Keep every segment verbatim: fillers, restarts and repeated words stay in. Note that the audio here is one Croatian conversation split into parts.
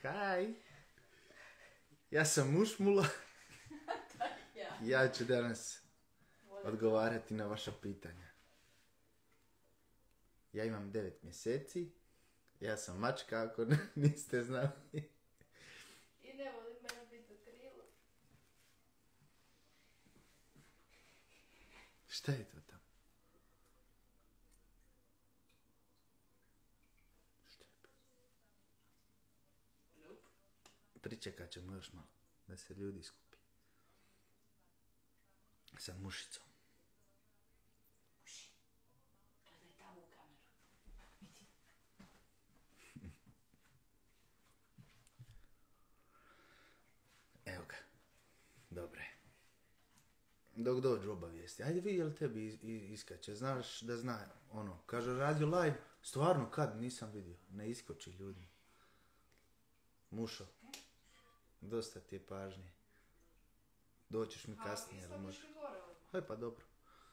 Kaj? Ja sam Mušmula. Ja. Ja ću danas odgovarati na vaša pitanja. Ja imam devet mjeseci. Ja sam mačka, ako niste znali. I ne volim mene biti krilo. Šta je to tamo? Šta je to? Pričekat ćemo još malo, da se ljudi skupi. Sa mušicom. Muši, gledaj tamo u kameru. Vidi. Evo ga. Dobre. Dok dođu obavijesti. Ajde vidi jel tebi is- is- iskače. Znaš da zna ono. Kaže radio live. Stvarno kad? Nisam vidio. Ne iskoči ljudi. Mušo. Dosta ti je pažnje. Doćeš mi kasnije. A, Jel nisam može? išli gore odmah. Haj pa dobro.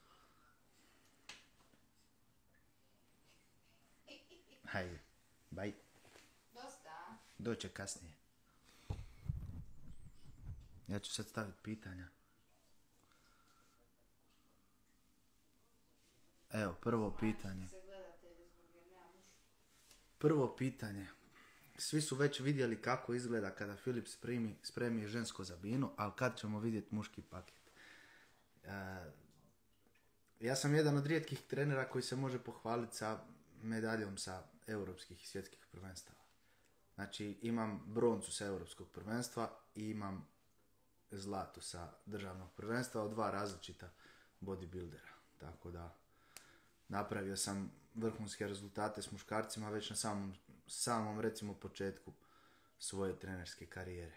Hajde. Baj. Dosta. Doće kasnije. Ja ću sad staviti pitanja. Evo, prvo pitanje. Se gledatelji zbog jer nema mušu. Prvo pitanje. Svi su već vidjeli kako izgleda kada Filip spremi, spremi žensko zabinu, ali kad ćemo vidjeti muški paket? E, ja sam jedan od rijetkih trenera koji se može pohvaliti sa medaljom sa europskih i svjetskih prvenstava. Znači imam broncu sa europskog prvenstva i imam zlato sa državnog prvenstva od dva različita bodybuildera. Tako da napravio sam vrhunske rezultate s muškarcima već na samom, samom recimo početku svoje trenerske karijere.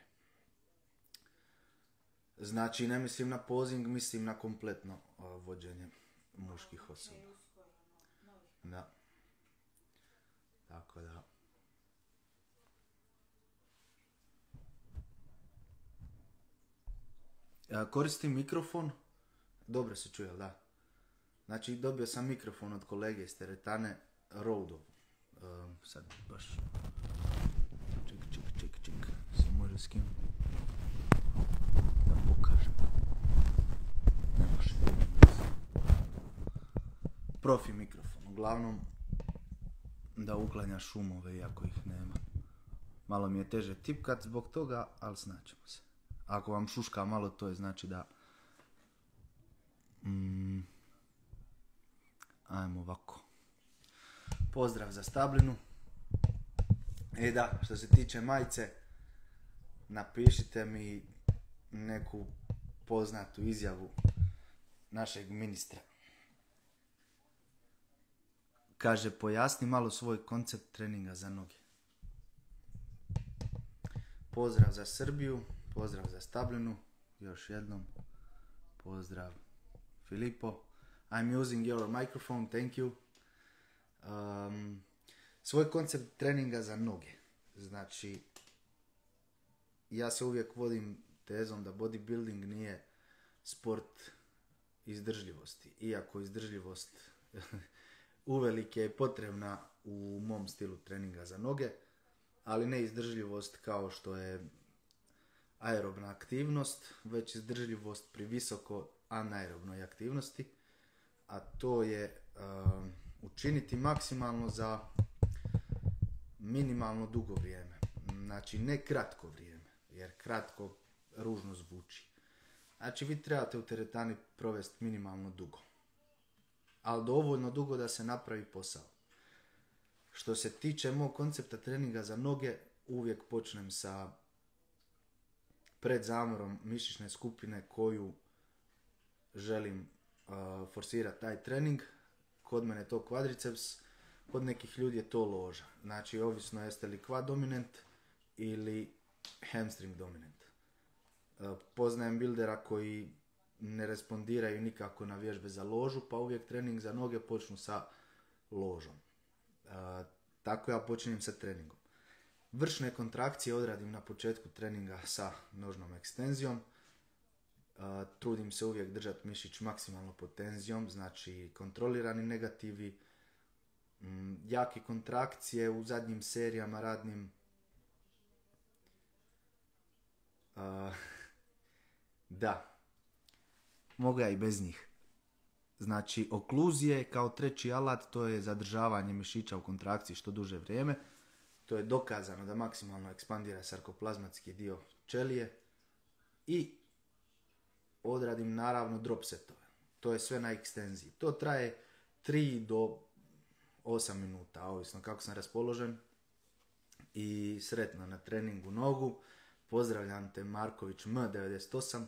Znači ne mislim na posing, mislim na kompletno uh, vođenje muških osoba. I uskoro, no, novih. Da. Tako da. Ja koristim mikrofon. Dobro se čuje, da. Znači dobio sam mikrofon od kolege iz teretane, Rodov. Um, sad baš... Ček, ček, ček, ček. Se može s kim? Da pokažem. Ne može. Profi mikrofon. Uglavnom, da uklanja šumove iako ih nema. Malo mi je teže tipkat zbog toga, ali snaćemo se. Ako vam šuška malo, to je znači da... Mm, ajmo ovako. Pozdrav za Stablinu. E da, što se tiče majice, napišite mi neku poznatu izjavu našeg ministra. Kaže, pojasni malo svoj koncept treninga za noge. Pozdrav za Srbiju, pozdrav za Stablinu, još jednom, pozdrav Filipo. I'm using your microphone, thank you. Um, svoj koncept treninga za noge. Znači, ja se uvijek vodim tezom da bodybuilding nije sport izdržljivosti. Iako izdržljivost uvelike je potrebna u mom stilu treninga za noge, ali ne izdržljivost kao što je aerobna aktivnost, već izdržljivost pri visoko anaerobnoj aktivnosti, a to je um, učiniti maksimalno za minimalno dugo vrijeme. Znači ne kratko vrijeme, jer kratko ružno zvuči. Znači vi trebate u teretani provesti minimalno dugo, ali dovoljno dugo da se napravi posao. Što se tiče mog koncepta treninga za noge, uvijek počnem sa predzamorom mišićne skupine koju želim uh, forsirati taj trening. Kod mene je to kvadriceps, kod nekih ljudi je to loža. Znači, ovisno jeste li quad dominant ili hamstring dominant. Uh, poznajem buildera koji ne respondiraju nikako na vježbe za ložu, pa uvijek trening za noge počnu sa ložom. Uh, tako ja počinjem sa treningom. Vršne kontrakcije odradim na početku treninga sa nožnom ekstenzijom. Uh, trudim se uvijek držati mišić maksimalno pod tenzijom, znači kontrolirani negativi, m, jake kontrakcije u zadnjim serijama radnim Uh, da, mogu ja i bez njih. Znači, okluzije kao treći alat, to je zadržavanje mišića u kontrakciji što duže vrijeme. To je dokazano da maksimalno ekspandira sarkoplazmatski dio ćelije. I odradim naravno drop setove. To je sve na ekstenziji. To traje tri do osam minuta, ovisno kako sam raspoložen. I sretno na treningu nogu. Pozdravljam te, Marković M devedeset osam.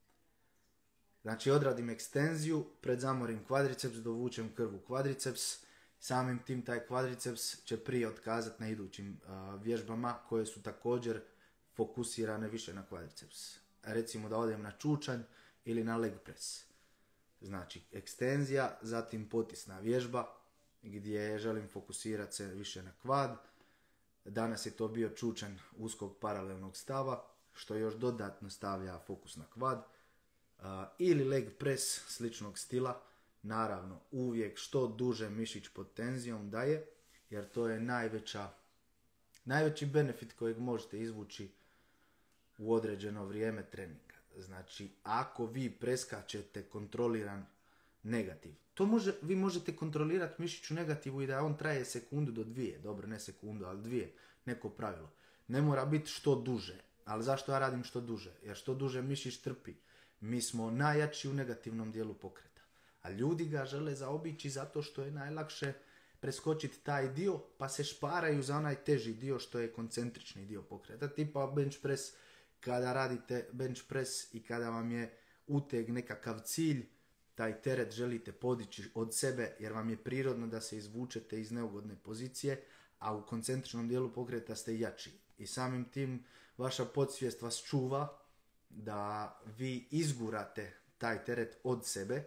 Znači, odradim ekstenziju, predzamorim kvadriceps, dovučem krv u kvadriceps. Samim tim taj kvadriceps će prije otkazati na idućim uh, vježbama koje su također fokusirane više na kvadriceps. Recimo da odem na čučanj ili na leg press. Znači, ekstenzija, zatim potisna vježba gdje želim fokusirati se više na kvad. Danas je to bio čučanj uskog paralelnog stava, što još dodatno stavlja fokus na kvad. Uh, ili leg press sličnog stila. Naravno, uvijek što duže mišić pod tenzijom daje, jer to je najveća, najveći benefit kojeg možete izvući u određeno vrijeme treninga. Znači, ako vi preskačete kontroliran negativ, to može, vi možete kontrolirati mišić u negativu i da on traje sekundu do dvije, dobro, ne sekundu, ali dvije, neko pravilo. Ne mora biti što duže, ali zašto ja radim što duže? Jer što duže mišić trpi. Mi smo najjači u negativnom dijelu pokreta. A ljudi ga žele zaobići zato što je najlakše preskočiti taj dio, pa se šparaju za onaj teži dio što je koncentrični dio pokreta. Tipa bench press, kada radite bench press i kada vam je uteg nekakav cilj, taj teret želite podići od sebe jer vam je prirodno da se izvučete iz neugodne pozicije, a u koncentričnom dijelu pokreta ste jači. I samim tim vaša podsvijest vas čuva da vi izgurate taj teret od sebe,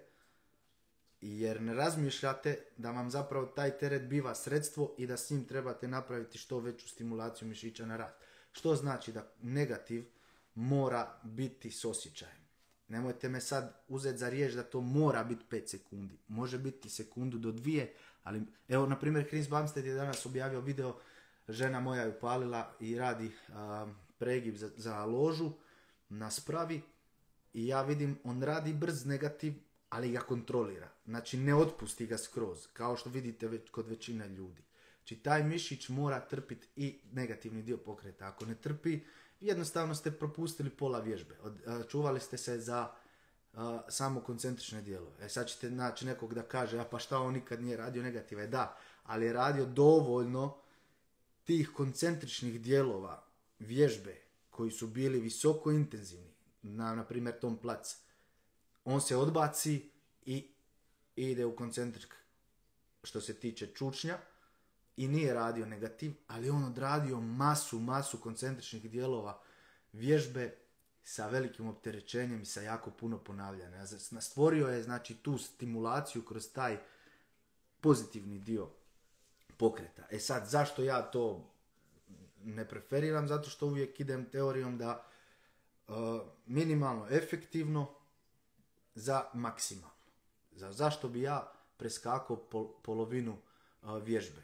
jer ne razmišljate da vam zapravo taj teret biva sredstvo i da s njim trebate napraviti što veću stimulaciju mišića na rad. Što znači da negativ mora biti s osjećajem. Nemojte me sad uzeti za riječ da to mora biti pet sekundi. Može biti sekundu do dvije, ali evo, na primjer, Chris Bumstead je danas objavio video, žena moja je upalila i radi a, pregib za, za ložu na spravi i ja vidim, on radi brz negativ, ali ga kontrolira. Znači, ne otpusti ga skroz, kao što vidite već kod većine ljudi. Znači, taj mišić mora trpiti i negativni dio pokreta. Ako ne trpi, jednostavno ste propustili pola vježbe. Čuvali ste se za uh, samo koncentrične dijelove. E sad ćete naći nekog da kaže, a pa šta on nikad nije radio negative? Da, ali je radio dovoljno tih koncentričnih dijelova vježbe koji su bili visoko intenzivni, na, na primjer tom plac. On se odbaci i ide u koncentrik što se tiče čučnja i nije radio negativ, ali on odradio masu, masu koncentričnih dijelova vježbe sa velikim opterećenjem i sa jako puno ponavljanja. Stvorio je, znači, tu stimulaciju kroz taj pozitivni dio pokreta. E sad, zašto ja to ne preferiram? Zato što uvijek idem teorijom da uh, minimalno efektivno za maksimalno. Za, zašto bi ja preskakao pol, polovinu uh, vježbe?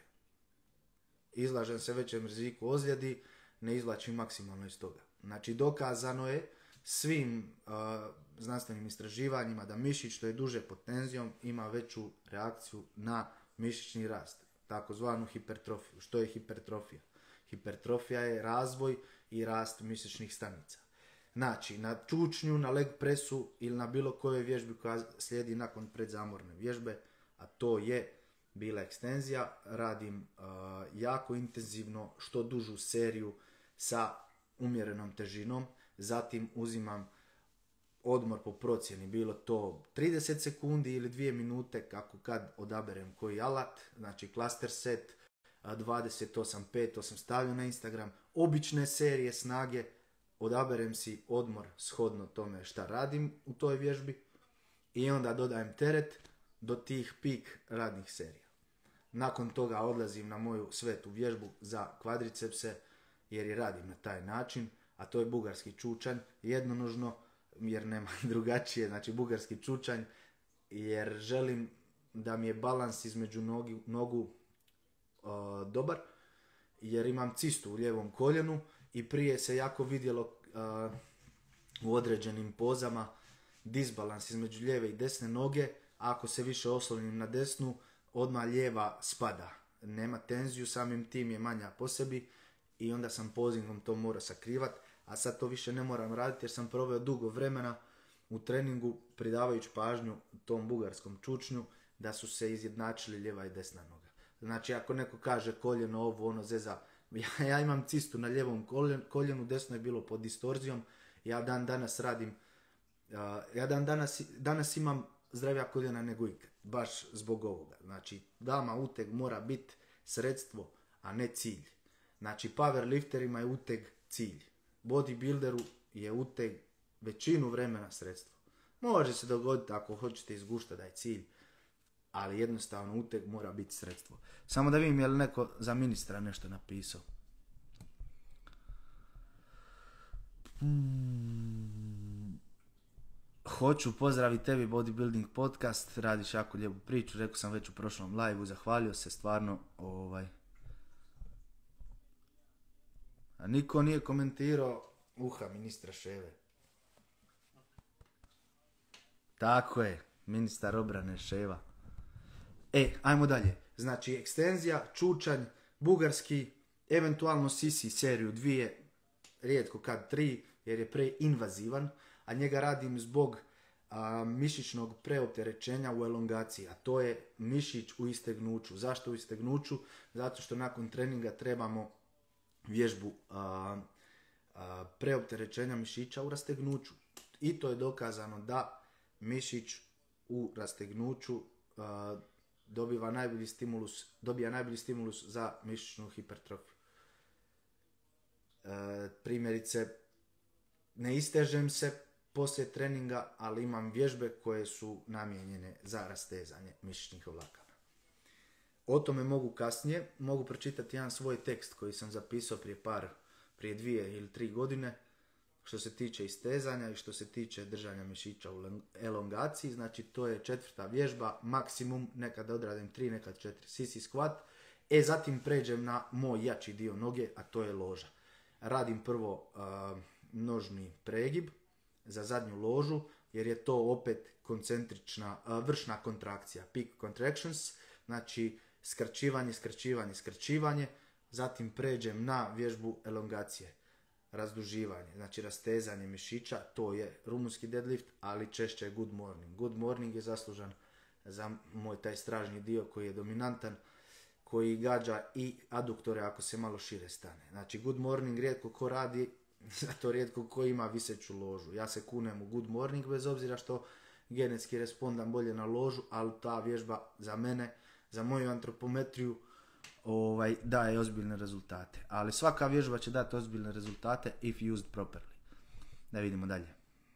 Izlažem se većem riziku ozljedi, ne izvlačim maksimalno iz toga. Znači, dokazano je svim uh, znanstvenim istraživanjima da mišić što je duže pod tenzijom ima veću reakciju na mišićni rast, takozvanu hipertrofiju. Što je hipertrofija? Hipertrofija je razvoj i rast mišićnih stanica. Znači, na čučnju, na leg presu ili na bilo kojoj vježbi koja slijedi nakon predzamorne vježbe, a to je bila ekstenzija, radim uh, jako intenzivno što dužu seriju sa umjerenom težinom, zatim uzimam odmor po procjeni, bilo to trideset sekundi ili dvije minute, kako kad odaberem koji alat, znači cluster set, dvadeset osam pet, to sam stavio na Instagram, obične serije snage, odaberem si odmor shodno tome šta radim u toj vježbi i onda dodajem teret do tih pik radnih serija. Nakon toga odlazim na moju svetu vježbu za kvadricepse jer je radim na taj način, a to je bugarski čučanj, jednonožno jer nema drugačije, znači bugarski čučanj, jer želim da mi je balans između nogi, nogu uh, dobar, jer imam cistu u lijevom koljenu i prije se jako vidjelo uh, u određenim pozama, disbalans između lijeve i desne noge, a ako se više oslonim na desnu, odmah lijeva spada. Nema tenziju, samim tim je manja po sebi i onda sam pozingom to morao sakrivat, a sad to više ne moram raditi jer sam proveo dugo vremena u treningu pridavajući pažnju tom bugarskom čučnju da su se izjednačili lijeva i desna noga. Znači ako neko kaže koljeno ovo ono zeza, ja, ja imam cistu na lijevom koljenu, desno je bilo pod distorzijom, ja dan danas radim, uh, ja dan danas, danas imam zdravija koljena nego ikad, baš zbog ovoga. Znači dama uteg mora biti sredstvo, a ne cilj. Znači powerlifterima je uteg cilj, bodybuilderu je uteg većinu vremena sredstvo. Može se dogoditi ako hoćete izgušta da je cilj, ali jednostavno uteg mora biti sredstvo. Samo da vidim je li neko za ministra nešto napisao. Hmm. Hoću pozdraviti tebi Bodybuilding podcast, radiš jako lijepu priču, rekao sam već u prošlom live-u, zahvalio se stvarno. Ovaj. A niko nije komentirao uha ministra Ševe. Tako je, ministar obrane Ševa. E, ajmo dalje. Znači, ekstenzija, čučanj, bugarski, eventualno sisi seriju dvije, rijetko kad tri, jer je preinvazivan, a njega radim zbog a, mišićnog preopterećenja u elongaciji, a to je mišić u istegnuću. Zašto u istegnuću? Zato što nakon treninga trebamo vježbu a, a, preopterećenja mišića u rastegnuću. I to je dokazano da mišić u rastegnuću a, dobiva najbolji stimulus, dobija najbolji stimulus za mišićnu hipertrofiju. E, primjerice, ne istežem se poslije treninga, ali imam vježbe koje su namijenjene za rastezanje mišićnih vlakana. O tome mogu kasnije, mogu pročitati jedan svoj tekst koji sam zapisao prije par, prije dvije ili tri godine, što se tiče istezanja i što se tiče držanja mišića u elongaciji. Znači to je četvrta vježba, maksimum, nekad odradim tri, nekad četiri sisi squat. E zatim pređem na moj jači dio noge, a to je loža. Radim prvo uh, nožni pregib za zadnju ložu, jer je to opet koncentrična, uh, vršna kontrakcija, peak contractions, znači skrčivanje, skrčivanje, skrčivanje. Zatim pređem na vježbu elongacije, razduživanje, znači rastezanje mišića, to je rumunski deadlift, ali češće je good morning. Good morning je zaslužan za moj taj stražnji dio koji je dominantan, koji gađa i aduktore ako se malo šire stane. Znači good morning rijetko ko radi, zato rijetko ko ima viseću ložu. Ja se kunem u good morning bez obzira što genetski respondam bolje na ložu, ali ta vježba za mene, za moju antropometriju, ovaj, daje ozbiljne rezultate. Ali svaka vježba će dati ozbiljne rezultate if used properly. Da vidimo dalje.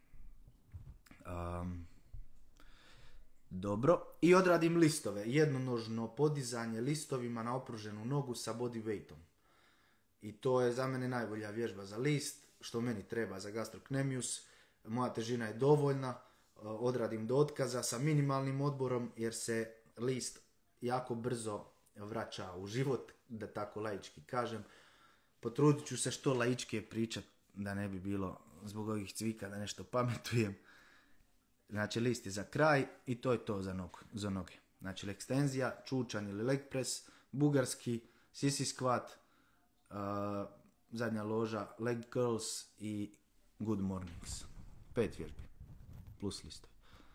Um, dobro. I odradim listove. Jednonožno podizanje listovima na opruženu nogu sa body weightom. I to je za mene najbolja vježba za list, što meni treba za gastrocnemius. Moja težina je dovoljna. Odradim do otkaza sa minimalnim odborom jer se list jako brzo vraća u život, da tako laički kažem. Potrudit ću se što laičkije pričat, da ne bi bilo zbog ovih cvika da nešto pametujem. Znači list je za kraj i to je to za, nog, za noge. Znači ekstenzija, čučanj ili leg press, bugarski, sisi squat, uh, zadnja loža, leg curls i good mornings. Pet vježbi plus listovi.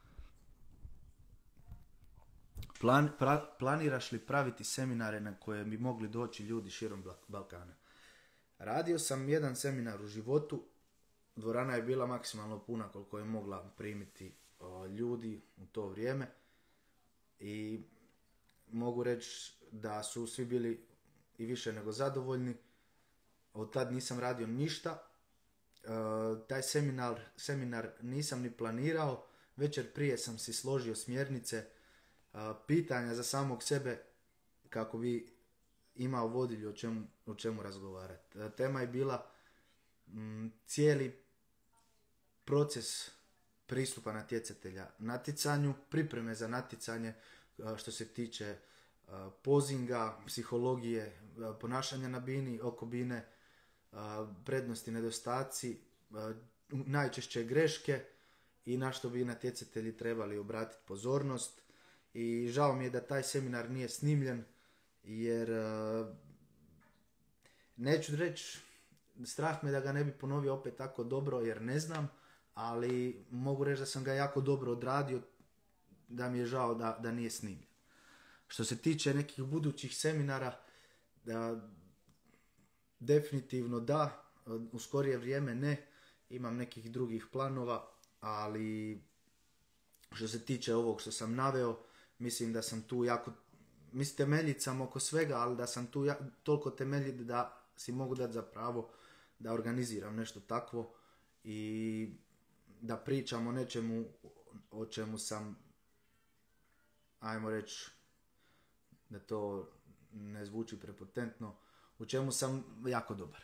Plan, pra, planiraš li praviti seminare na koje bi mogli doći ljudi širom Balkana? Radio sam jedan seminar u životu, dvorana je bila maksimalno puna koliko je mogla primiti o, ljudi u to vrijeme i mogu reći da su svi bili i više nego zadovoljni. Od tad nisam radio ništa, e, taj seminar, seminar nisam ni planirao, večer prije sam si složio smjernice, pitanja za samog sebe kako bi imao vodilju o čemu, o čemu razgovarati. Tema je bila m, cijeli proces pristupa natjecatelja natjecanju, pripreme za natjecanje što se tiče pozinga, psihologije, ponašanja na bini, oko bine, prednosti, nedostaci, najčešće greške i na što bi natjecatelji trebali obratiti pozornost. I žao mi je da taj seminar nije snimljen, jer uh, neću reći, strah me da ga ne bi ponovio opet tako dobro, jer ne znam, ali mogu reći da sam ga jako dobro odradio, da mi je žao da, da nije snimljen. Što se tiče nekih budućih seminara, da, definitivno da, u skorije vrijeme ne, imam nekih drugih planova, ali što se tiče ovog što sam naveo, mislim da sam tu jako, mislim temeljit sam oko svega, ali da sam tu ja, toliko temeljit da si mogu dati za pravo da organiziram nešto takvo i da pričam o nečemu o čemu sam, ajmo reći, da to ne zvuči prepotentno, u čemu sam jako dobar.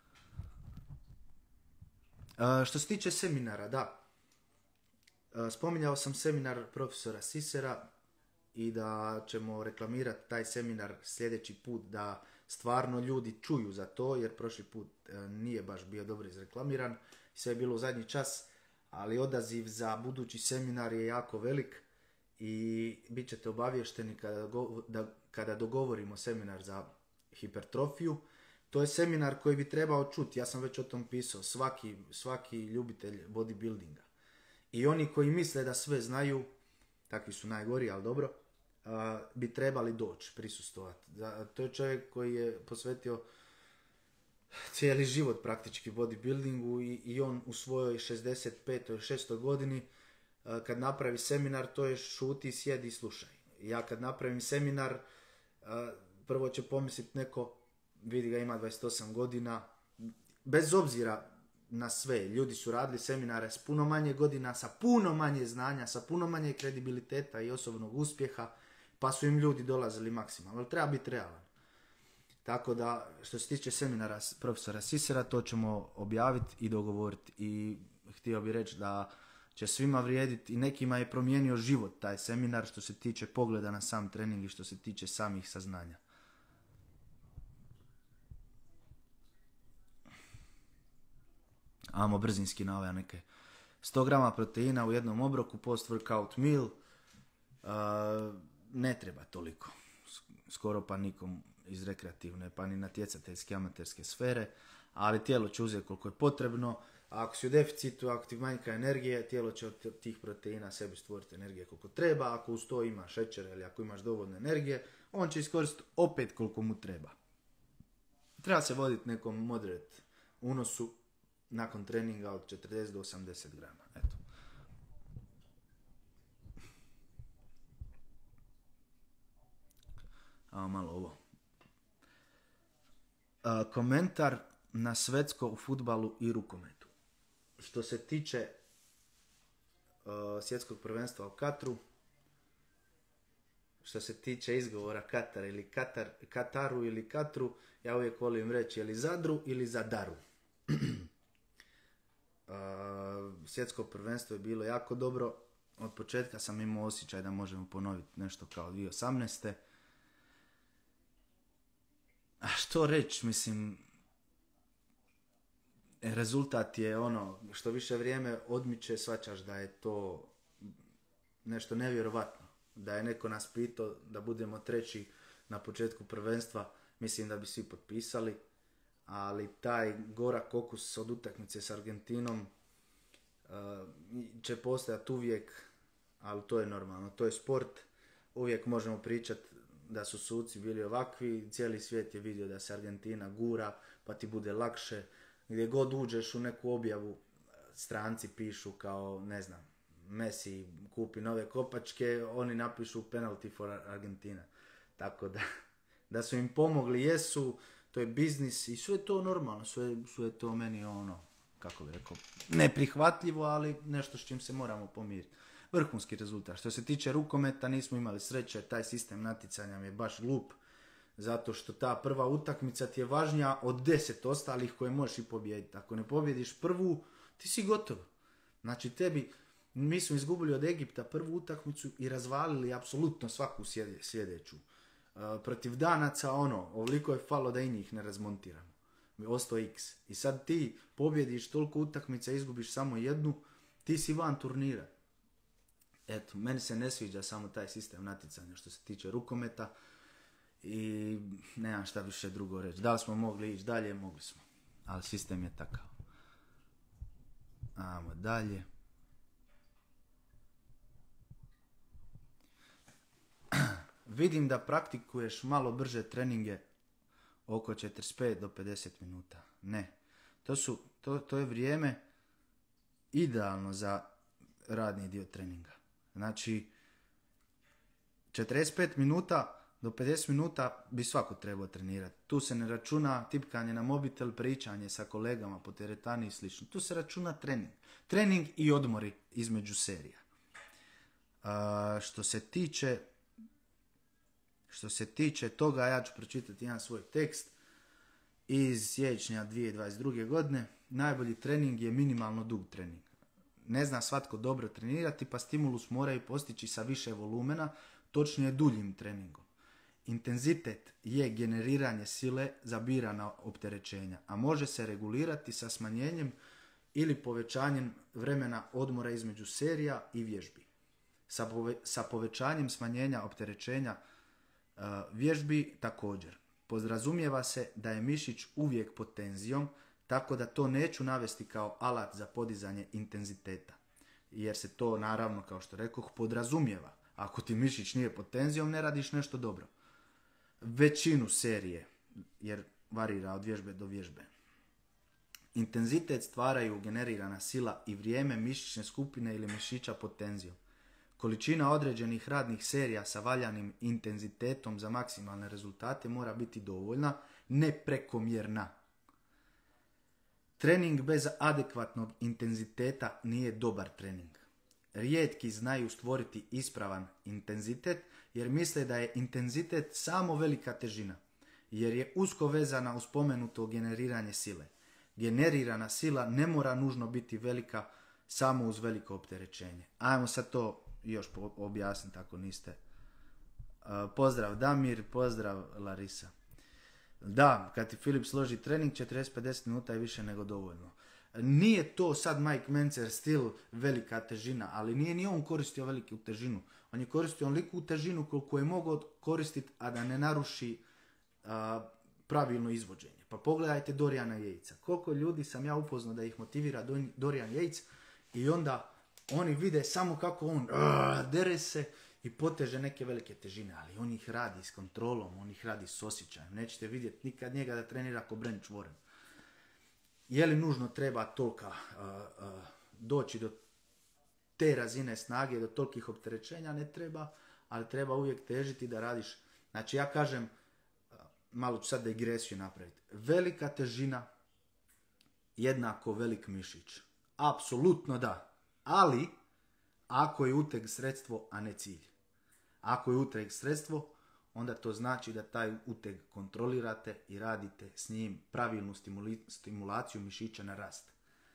E, što se tiče seminara, da, e, spominjao sam seminar profesora Sisera i da ćemo reklamirati taj seminar sljedeći put, da stvarno ljudi čuju za to, jer prošli put e, nije baš bio dobro izreklamiran, sve je bilo u zadnji čas, ali odaziv za budući seminar je jako velik i bit ćete obavješteni kada, go, da, kada dogovorimo seminar za hipertrofiju. To je seminar koji bi trebao čuti, ja sam već o tom pisao, svaki, svaki ljubitelj bodybuildinga. I oni koji misle da sve znaju, takvi su najgori, ali dobro, uh, bi trebali doći, prisustovati. To je čovjek koji je posvetio cijeli život praktički bodybuildingu i, i on u svojoj šezdeset petoj šestoj godini uh, kad napravi seminar, to je šuti, sjedi i slušaj. Ja kad napravim seminar, uh, prvo će pomisliti neko, vidi ga ima dvadeset osam godina, bez obzira na sve, ljudi su radili seminare s puno manje godina, sa puno manje znanja, sa puno manje kredibiliteta i osobnog uspjeha, pa su im ljudi dolazili maksimalno, ali treba biti realan. Tako da, što se tiče seminara profesora Sisera, to ćemo objaviti i dogovoriti i htio bih reći da će svima vrijediti i nekima je promijenio život taj seminar što se tiče pogleda na sam trening i što se tiče samih saznanja. Amo brzinski na ove neke. sto grama proteina u jednom obroku post-workout meal. Uh, ne treba toliko. Skoro pa nikom iz rekreativne, pa ni natjecateljske amaterske sfere. Ali tijelo će uzeti koliko je potrebno. A ako si u deficitu, ako ti manjka energije, tijelo će od tih proteina sebi stvoriti energije koliko treba. Ako uz to ima šećer ili ako imaš dovoljno energije, on će iskoristiti opet koliko mu treba. Treba se voditi nekom moderate unosu nakon treninga od četrdeset do osamdeset grama. Eto. A malo ovo. A, komentar na svetsko u fudbalu i rukometu. Što se tiče a, svjetskog prvenstva u Katru, što se tiče izgovora Katar ili Katar, Kataru ili Katru, ja uvijek volim reći ili Zadru ili Zadaru. Uh, svjetsko prvenstvo je bilo jako dobro. Od početka sam imao osjećaj da možemo ponoviti nešto kao dvije tisuće osamnaeste. A što reći, mislim, rezultat je ono, što više vrijeme odmiče, shvaćaš da je to nešto nevjerovatno. Da je neko nas pitao da budemo treći na početku prvenstva, mislim da bi svi potpisali. Ali taj gorak okus od utakmice s Argentinom uh, će postojati uvijek, ali to je normalno, to je sport, uvijek možemo pričati da su suci bili ovakvi, cijeli svijet je vidio da se Argentina gura, pa ti bude lakše, gdje god uđeš u neku objavu, stranci pišu kao, ne znam, Messi kupi nove kopačke, oni napišu penalty for Argentina, tako da, da su im pomogli, jesu, to je biznis i sve to normalno, sve, sve to meni ono, kako bih rekao, neprihvatljivo, ali nešto s čim se moramo pomiriti. Vrhunski rezultat. Što se tiče rukometa, nismo imali sreće, taj sistem natjecanja mi je baš glup, zato što ta prva utakmica ti je važnija od deset ostalih koje možeš i pobijediti. Ako ne pobjediš prvu, ti si gotov. Znači tebi, mi smo izgubili od Egipta prvu utakmicu i razvalili apsolutno svaku sljedeću. Uh, protiv Danaca, ono, ovoliko je falo da i njih ne razmontiramo. ostao x. I sad ti pobjediš toliko utakmica, izgubiš samo jednu, ti si van turnira. Eto, meni se ne sviđa samo taj sistem natjecanja što se tiče rukometa i nemam šta više drugo reći. Da li smo mogli ići dalje? Mogli smo. Ali sistem je takav. Ajmo dalje. Vidim da praktikuješ malo brže treninge oko četrdeset pet do pedeset minuta. Ne. To, su, to, to je vrijeme idealno za radni dio treninga. Znači, četrdeset pet minuta do pedeset minuta bi svako trebao trenirati. Tu se ne računa tipkanje na mobitel, pričanje sa kolegama po teretani i slično. Tu se računa trening. Trening i odmori između serija. A, što se tiče što se tiče toga, ja ću pročitati jedan svoj tekst iz siječnja dvije tisuće dvadeset druge. godine. Najbolji trening je minimalno dug trening. Ne zna svatko dobro trenirati, pa stimulus moraju postići sa više volumena, točnije duljim treningom. Intenzitet je generiranje sile za birana opterećenja, a može se regulirati sa smanjenjem ili povećanjem vremena odmora između serija i vježbi. Sa, pove, sa povećanjem smanjenja opterećenja uh, vježbi također. Podrazumijeva se da je mišić uvijek pod tenzijom, tako da to neću navesti kao alat za podizanje intenziteta. Jer se to, naravno, kao što rekoh, podrazumijeva. Ako ti mišić nije pod tenzijom, ne radiš nešto dobro. Većinu serije, jer varira od vježbe do vježbe. Intenzitet stvaraju generirana sila i vrijeme mišićne skupine ili mišića pod tenzijom. Količina određenih radnih serija sa valjanim intenzitetom za maksimalne rezultate mora biti dovoljna, ne prekomjerna. Trening bez adekvatnog intenziteta nije dobar trening. Rijetki znaju stvoriti ispravan intenzitet jer misle da je intenzitet samo velika težina, jer je usko vezana uz spomenuto generiranje sile. Generirana sila ne mora nužno biti velika samo uz veliko opterećenje. Ajmo sad to još objasniti ako niste. Pozdrav Damir, pozdrav Larisa. Da, kad ti Filip složi trening, četrdeset do pedeset minuta je više nego dovoljno. Nije to sad Mike Mencer stil velika težina, ali nije ni on koristio veliku težinu. On je koristio onoliku težinu koliko je mogao koristiti, a da ne naruši a, pravilno izvođenje. Pa pogledajte Doriana Yatesa. Koliko ljudi sam ja upoznao da ih motivira Dorian Yates i onda oni vide samo kako on a, dere se i poteže neke velike težine, ali on ih radi s kontrolom, on ih radi s osjećajem. Nećete vidjeti nikad njega da trenira ko Branch Warren. Je li nužno treba tolika uh, uh, doći do te razine snage, do tolikih opterećenja? Ne treba, ali treba uvijek težiti da radiš. Znači ja kažem, uh, malo ću sad digresiju napraviti. Velika težina jednako velik mišić. Apsolutno da. Ali ako je uteg sredstvo, a ne cilj. Ako je uteg sredstvo, onda to znači da taj uteg kontrolirate i radite s njim pravilnu stimuli- stimulaciju mišića na rast.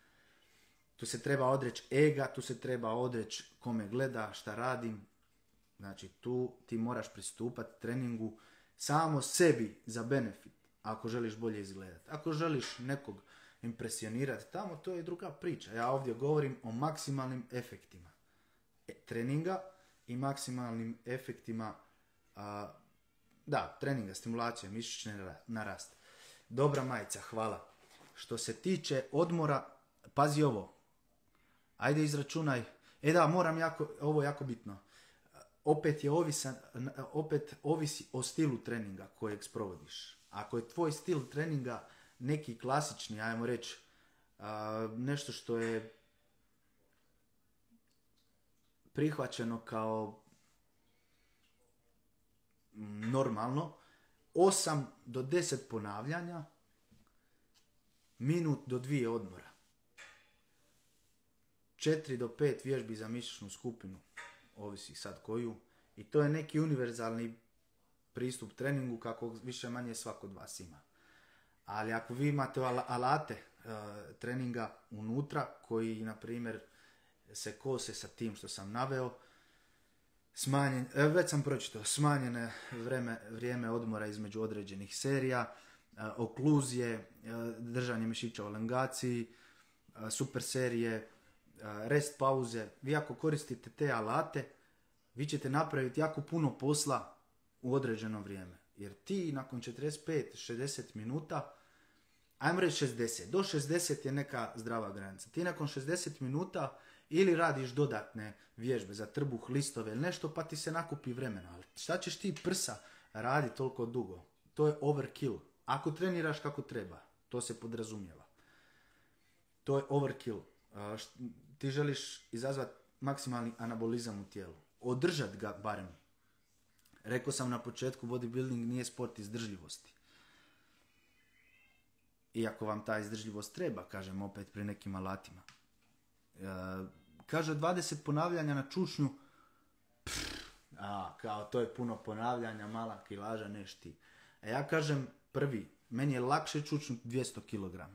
Tu se treba odreći ega, tu se treba odreći kome gleda, šta radim. Znači tu ti moraš pristupati treningu samo sebi za benefit, ako želiš bolje izgledati. Ako želiš nekog impresionirati tamo, to je druga priča. Ja ovdje govorim o maksimalnim efektima treninga i maksimalnim efektima a, da, treninga, stimulacije, mišićne na rast. Dobra majica, hvala. Što se tiče odmora, pazi ovo. Ajde izračunaj. E da, moram jako, ovo je jako bitno. Opet je ovisan, opet ovisi o stilu treninga kojeg sprovodiš. Ako je tvoj stil treninga neki klasični, ajmo reći, a, nešto što je prihvaćeno kao normalno, osam do deset ponavljanja, minut do dvije odmora. četiri do pet vježbi za mišićnu skupinu, ovisi sad koju. I to je neki univerzalni pristup treningu kako više manje svako od vas ima. Ali ako vi imate alate uh, treninga unutra koji, na primjer, se kose sa tim što sam naveo, smanjen, već sam pročitao, smanjene vreme, vrijeme odmora između određenih serija, uh, okluzije, držanje mišića u elongaciji, super serije, rest pauze. Vi ako koristite te alate, vi ćete napraviti jako puno posla u određeno vrijeme. Jer ti nakon četrdeset pet do šezdeset minuta, ajmo reći šezdeset, do šezdeset je neka zdrava granica. Ti nakon šezdeset minuta ili radiš dodatne vježbe za trbuh, listove ili nešto, pa ti se nakupi vremena. Ali šta ćeš ti prsa radi toliko dugo? To je overkill. Ako treniraš kako treba, to se podrazumijeva. To je overkill. Ti želiš izazvati maksimalni anabolizam u tijelu. Održat ga barem. Rekao sam na početku, bodybuilding nije sport izdržljivosti. Iako vam ta izdržljivost treba, kažem opet pri nekim alatima. E, kaže dvadeset ponavljanja na čučnju, pff, a, kao to je puno ponavljanja, mala kilaža, neš ti. A ja kažem prvi, meni je lakše čučnuti dvjesto kilograma.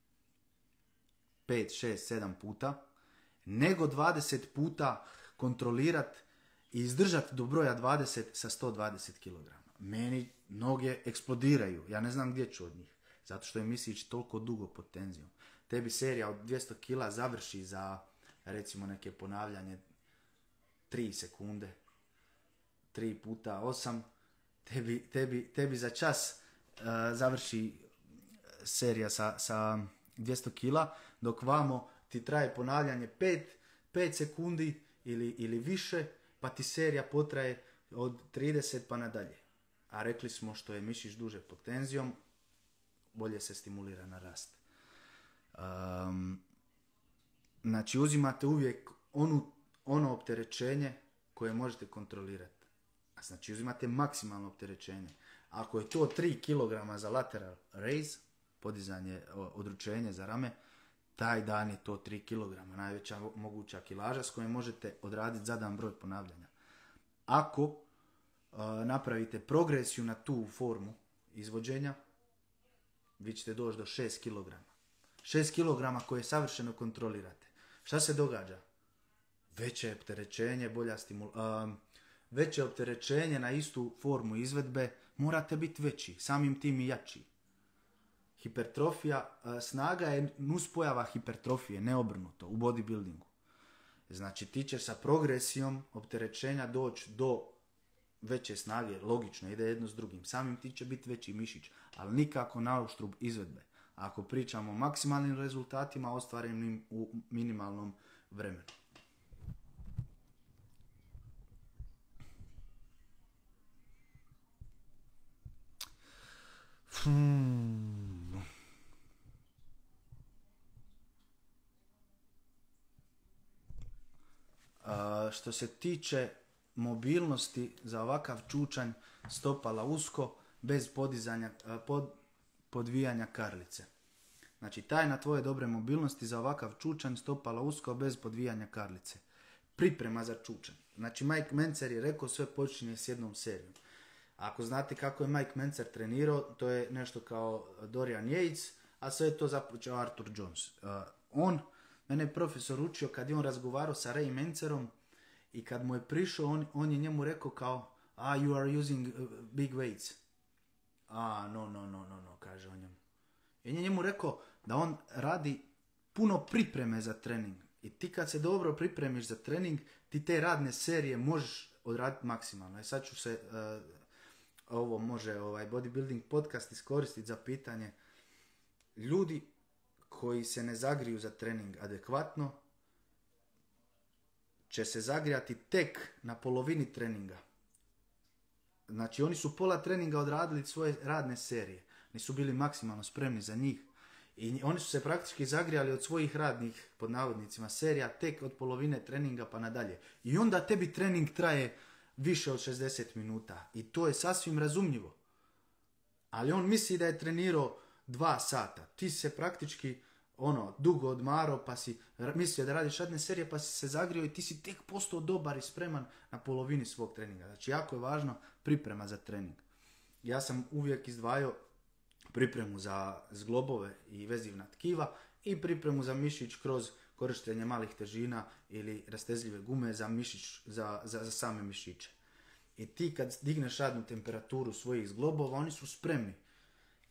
pet, šest, sedam puta, nego dvadeset puta kontrolirat i izdržati do broja dvadeset sa sto dvadeset kilograma. Meni noge eksplodiraju, ja ne znam gdje ću od njih, zato što je mišić toliko dugo pod tenzijom. Tebi serija od dvjesto kila završi za, recimo, neke ponavljanje tri sekunde, tri puta osam, tebi, tebi, tebi za čas uh, završi serija sa, sa dvjesto kila, dok vamo ti traje ponavljanje pet sekundi ili, ili više, pa ti serija potraje od trideset pa nadalje. A rekli smo što je mišić duže pod tenzijom, bolje se stimulira na rast. Um, znači uzimate uvijek onu, ono opterećenje koje možete kontrolirati. Znači uzimate maksimalno opterećenje. Ako je to tri kilograma za lateral raise, podizanje, odručenje za rame, taj dan je to tri kilograma, najveća moguća kilaža s kojom možete odraditi zadan broj ponavljanja. Ako uh, napravite progresiju na tu formu izvođenja, vi ćete doći do šest kilograma. šest kilograma koje savršeno kontrolirate. Šta se događa? Veće opterećenje, bolja stimul... Um, veće opterećenje na istu formu izvedbe, morate biti veći, samim tim i jači. Hipertrofija, uh, snaga je nuspojava hipertrofije, ne obrnuto, u bodybuildingu. Znači ti ćeš sa progresijom opterećenja doći do veće snage, logično, ide jedno s drugim. Samim ti će biti veći mišić, ali nikako na uštrb izvedbe. Ako pričamo o maksimalnim rezultatima ostvarenim u minimalnom vremenu. Hmm. A, što se tiče mobilnosti za ovakav čučanj, stopala usko, bez podizanja, pod, podvijanja karlice. Znači, tajna tvoje dobre mobilnosti za ovakav čučanj, stopala usko, bez podvijanja karlice. Priprema za čučanj. Znači, Mike Mencer je rekao sve počinje s jednom serijom. Ako znate kako je Mike Mencer trenirao, to je nešto kao Dorian Yates, a sve je to započeo Arthur Jones. Uh, on, mene je profesor učio kad je on razgovarao sa Ray Mencerom i kad mu je prišao, on, on je njemu rekao kao, ah, you are using uh, big weights. A, no, no, no, no, no, kaže on njemu. I on je njemu rekao da on radi puno pripreme za trening. I ti kad se dobro pripremiš za trening, ti te radne serije možeš odraditi maksimalno. I sad ću se, uh, ovo može ovaj bodybuilding podcast iskoristiti za pitanje. Ljudi koji se ne zagriju za trening adekvatno, će se zagrijati tek na polovini treninga. Znači oni su pola treninga odradili svoje radne serije. Nisu bili maksimalno spremni za njih. I oni su se praktički zagrijali od svojih radnih, pod navodnicima, serija tek od polovine treninga pa nadalje. I onda tebi trening traje više od šezdeset minuta. I to je sasvim razumljivo. Ali on misli da je trenirao dva sata. Ti se praktički ono, dugo odmarao, pa si mislio da radiš radne serije, pa si se zagrio i ti si tek postao dobar i spreman na polovini svog treninga. Znači, jako je važno priprema za trening. Ja sam uvijek izdvajao pripremu za zglobove i vezivna tkiva i pripremu za mišić kroz korištenje malih težina ili rastezljive gume za, mišić, za, za, za same mišiće. I ti kad digneš radnu temperaturu svojih zglobova, oni su spremni.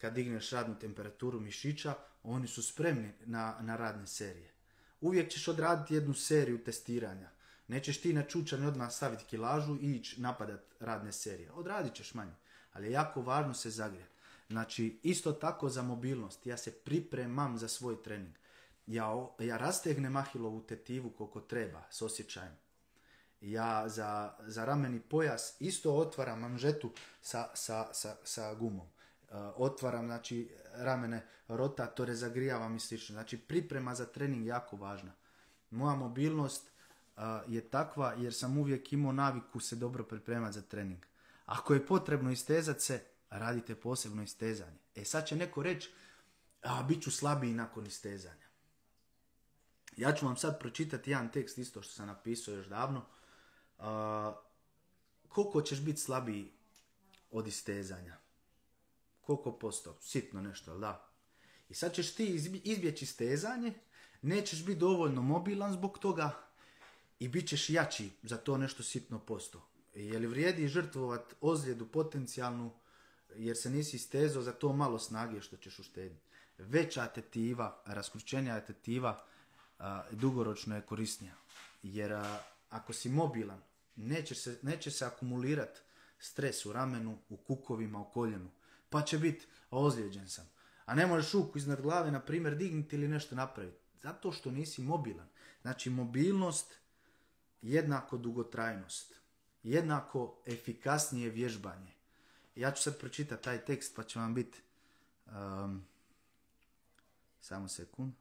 kad digneš radnu temperaturu mišića, oni su spremni na, na radne serije. Uvijek ćeš odraditi jednu seriju testiranja. Nećeš ti na čučanj odmah staviti kilažu i ići napadat radne serije. Odradit ćeš manje, ali je jako važno se zagrijati. Znači, isto tako za mobilnost. Ja se pripremam za svoj trening. Ja, ja rastegnem ahilovu tetivu koliko treba, s osjećajem. Ja za, za rameni pojas isto otvaram manžetu sa, sa, sa, sa gumom. Uh, otvaram, znači, ramene rotatore, zagrijavam i slično. Znači, priprema za trening jako važna. Moja mobilnost uh, je takva jer sam uvijek imao naviku se dobro pripremati za trening. Ako je potrebno istezati se, radite posebno istezanje. E sad će neko reći, a bit ću slabiji nakon istezanja. Ja ću vam sad pročitati jedan tekst isto što sam napisao još davno. Uh, koliko ćeš biti slabiji od istezanja? Koliko posto? Sitno nešto, ali da. I sad ćeš ti izbjeći istezanje, nećeš biti dovoljno mobilan zbog toga i bit ćeš jači za to nešto sitno posto. Je li vrijedi žrtvovat ozljedu potencijalnu jer se nisi istezao za to malo snage što ćeš uštediti? Veća tetiva, raskručenja tetiva a, dugoročno je korisnija. Jer a, ako si mobilan, neće se, neće se akumulirati stres u ramenu, u kukovima, u koljenu. Pa će biti, ozlijeđen sam. A ne možeš ruku iznad glave, na primjer, dignuti ili nešto napraviti. Zato što nisi mobilan. Znači, mobilnost jednako dugotrajnost. Jednako efikasnije vježbanje. Ja ću sad pročitati taj tekst pa će vam biti um, samo sekund.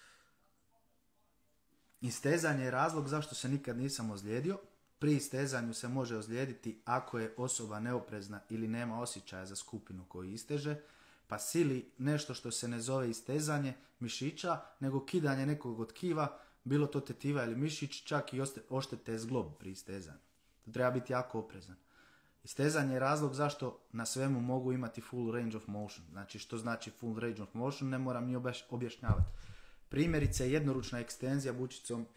Istezanje je razlog zašto se nikad nisam ozlijedio. Pri istezanju se može ozlijediti ako je osoba neoprezna ili nema osjećaja za skupinu koju isteže, pa sili nešto što se ne zove istezanje mišića, nego kidanje nekog od tkiva, bilo to tetiva ili mišić, čak i oštete zglob pri istezanju. To treba biti jako oprezan. Istezanje je razlog zašto na svemu mogu imati full range of motion. Znači, što znači full range of motion, ne moram ni objašnjavati. Primjerice, jednoručna ekstenzija bučicom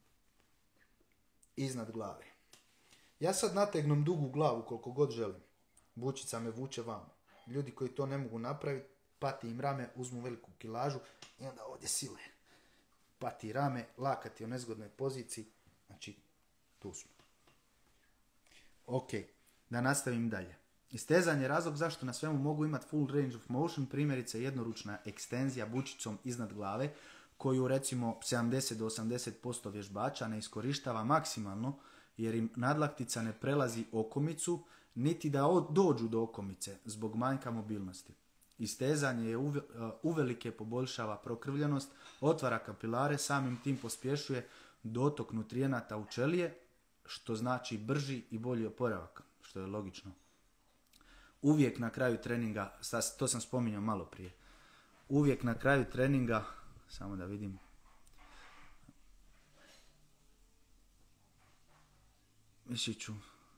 iznad glave. Ja sad nategnem dugu glavu koliko god želim. Bučica me vuče vamo. Ljudi koji to ne mogu napraviti, pati im rame, uzmu veliku kilažu i onda ovdje sile. Pati rame, lakat je u nezgodnoj poziciji. Znači, tu smo. Ok, da nastavim dalje. Istezanje je razlog zašto na svemu mogu imati full range of motion, primjerice jednoručna ekstenzija bučicom iznad glave, koju recimo sedamdeset do osamdeset posto vježbača ne iskorištava maksimalno, jer im nadlaktica ne prelazi okomicu, niti da dođu do okomice zbog manjka mobilnosti. Istezanje je uve, uvelike poboljšava prokrvljenost, otvara kapilare, samim tim pospješuje dotok nutrijenata u ćelije, što znači brži i bolji oporavak, što je logično. Uvijek na kraju treninga, to sam spominjao malo prije, uvijek na kraju treninga, samo da vidim, mišiću,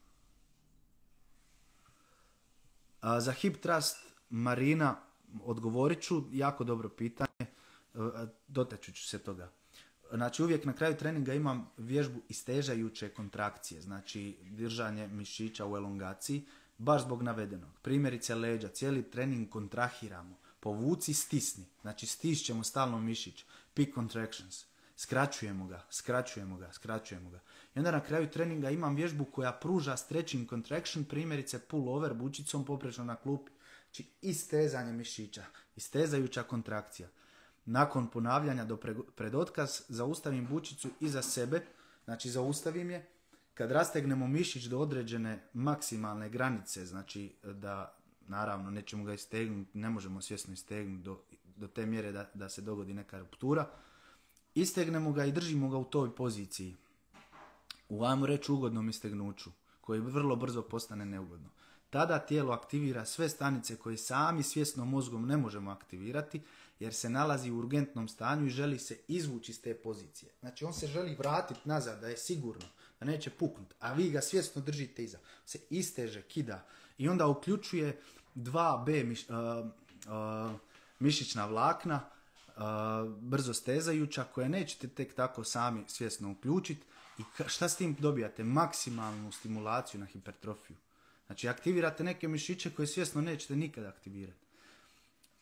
a, za hip thrust Marina odgovorit ću, jako dobro pitanje, dotaću ću se toga. Znači, uvijek na kraju treninga imam vježbu istežajuće kontrakcije, znači držanje mišića u elongaciji, baš zbog navedenog. Primjerice leđa, cijeli trening kontrahiramo, povuci, stisni, znači stišćemo stalno mišić, peak contractions, skraćujemo ga, skraćujemo ga, skraćujemo ga. I onda na kraju treninga imam vježbu koja pruža stretching contraction, primjerice pull over bučicom poprečno na klupi, znači istezanje mišića, istezajuća kontrakcija. Nakon ponavljanja do pred otkaz zaustavim bučicu iza sebe, znači zaustavim je. Kad rastegnemo mišić do određene maksimalne granice, znači da naravno nećemo ga istegnuti, ne možemo svjesno istegnuti do, do te mjere da, da se dogodi neka ruptura, istegnemo ga i držimo ga u toj poziciji. U, ajmo reći, ugodnom istegnuću, koji vrlo brzo postane neugodno. Tada tijelo aktivira sve stanice koje sami svjesno mozgom ne možemo aktivirati, jer se nalazi u urgentnom stanju i želi se izvući iz te pozicije. Znači, on se želi vratiti nazad, da je sigurno, da neće puknuti, a vi ga svjesno držite iza. Se isteže, kida i onda uključuje dva be miš, uh, uh, mišićna vlakna, uh, brzo stezajuća, koje nećete tek tako sami svjesno uključiti. I šta s tim dobijate? Maksimalnu stimulaciju na hipertrofiju. Znači, aktivirate neke mišiće koje svjesno nećete nikada aktivirati.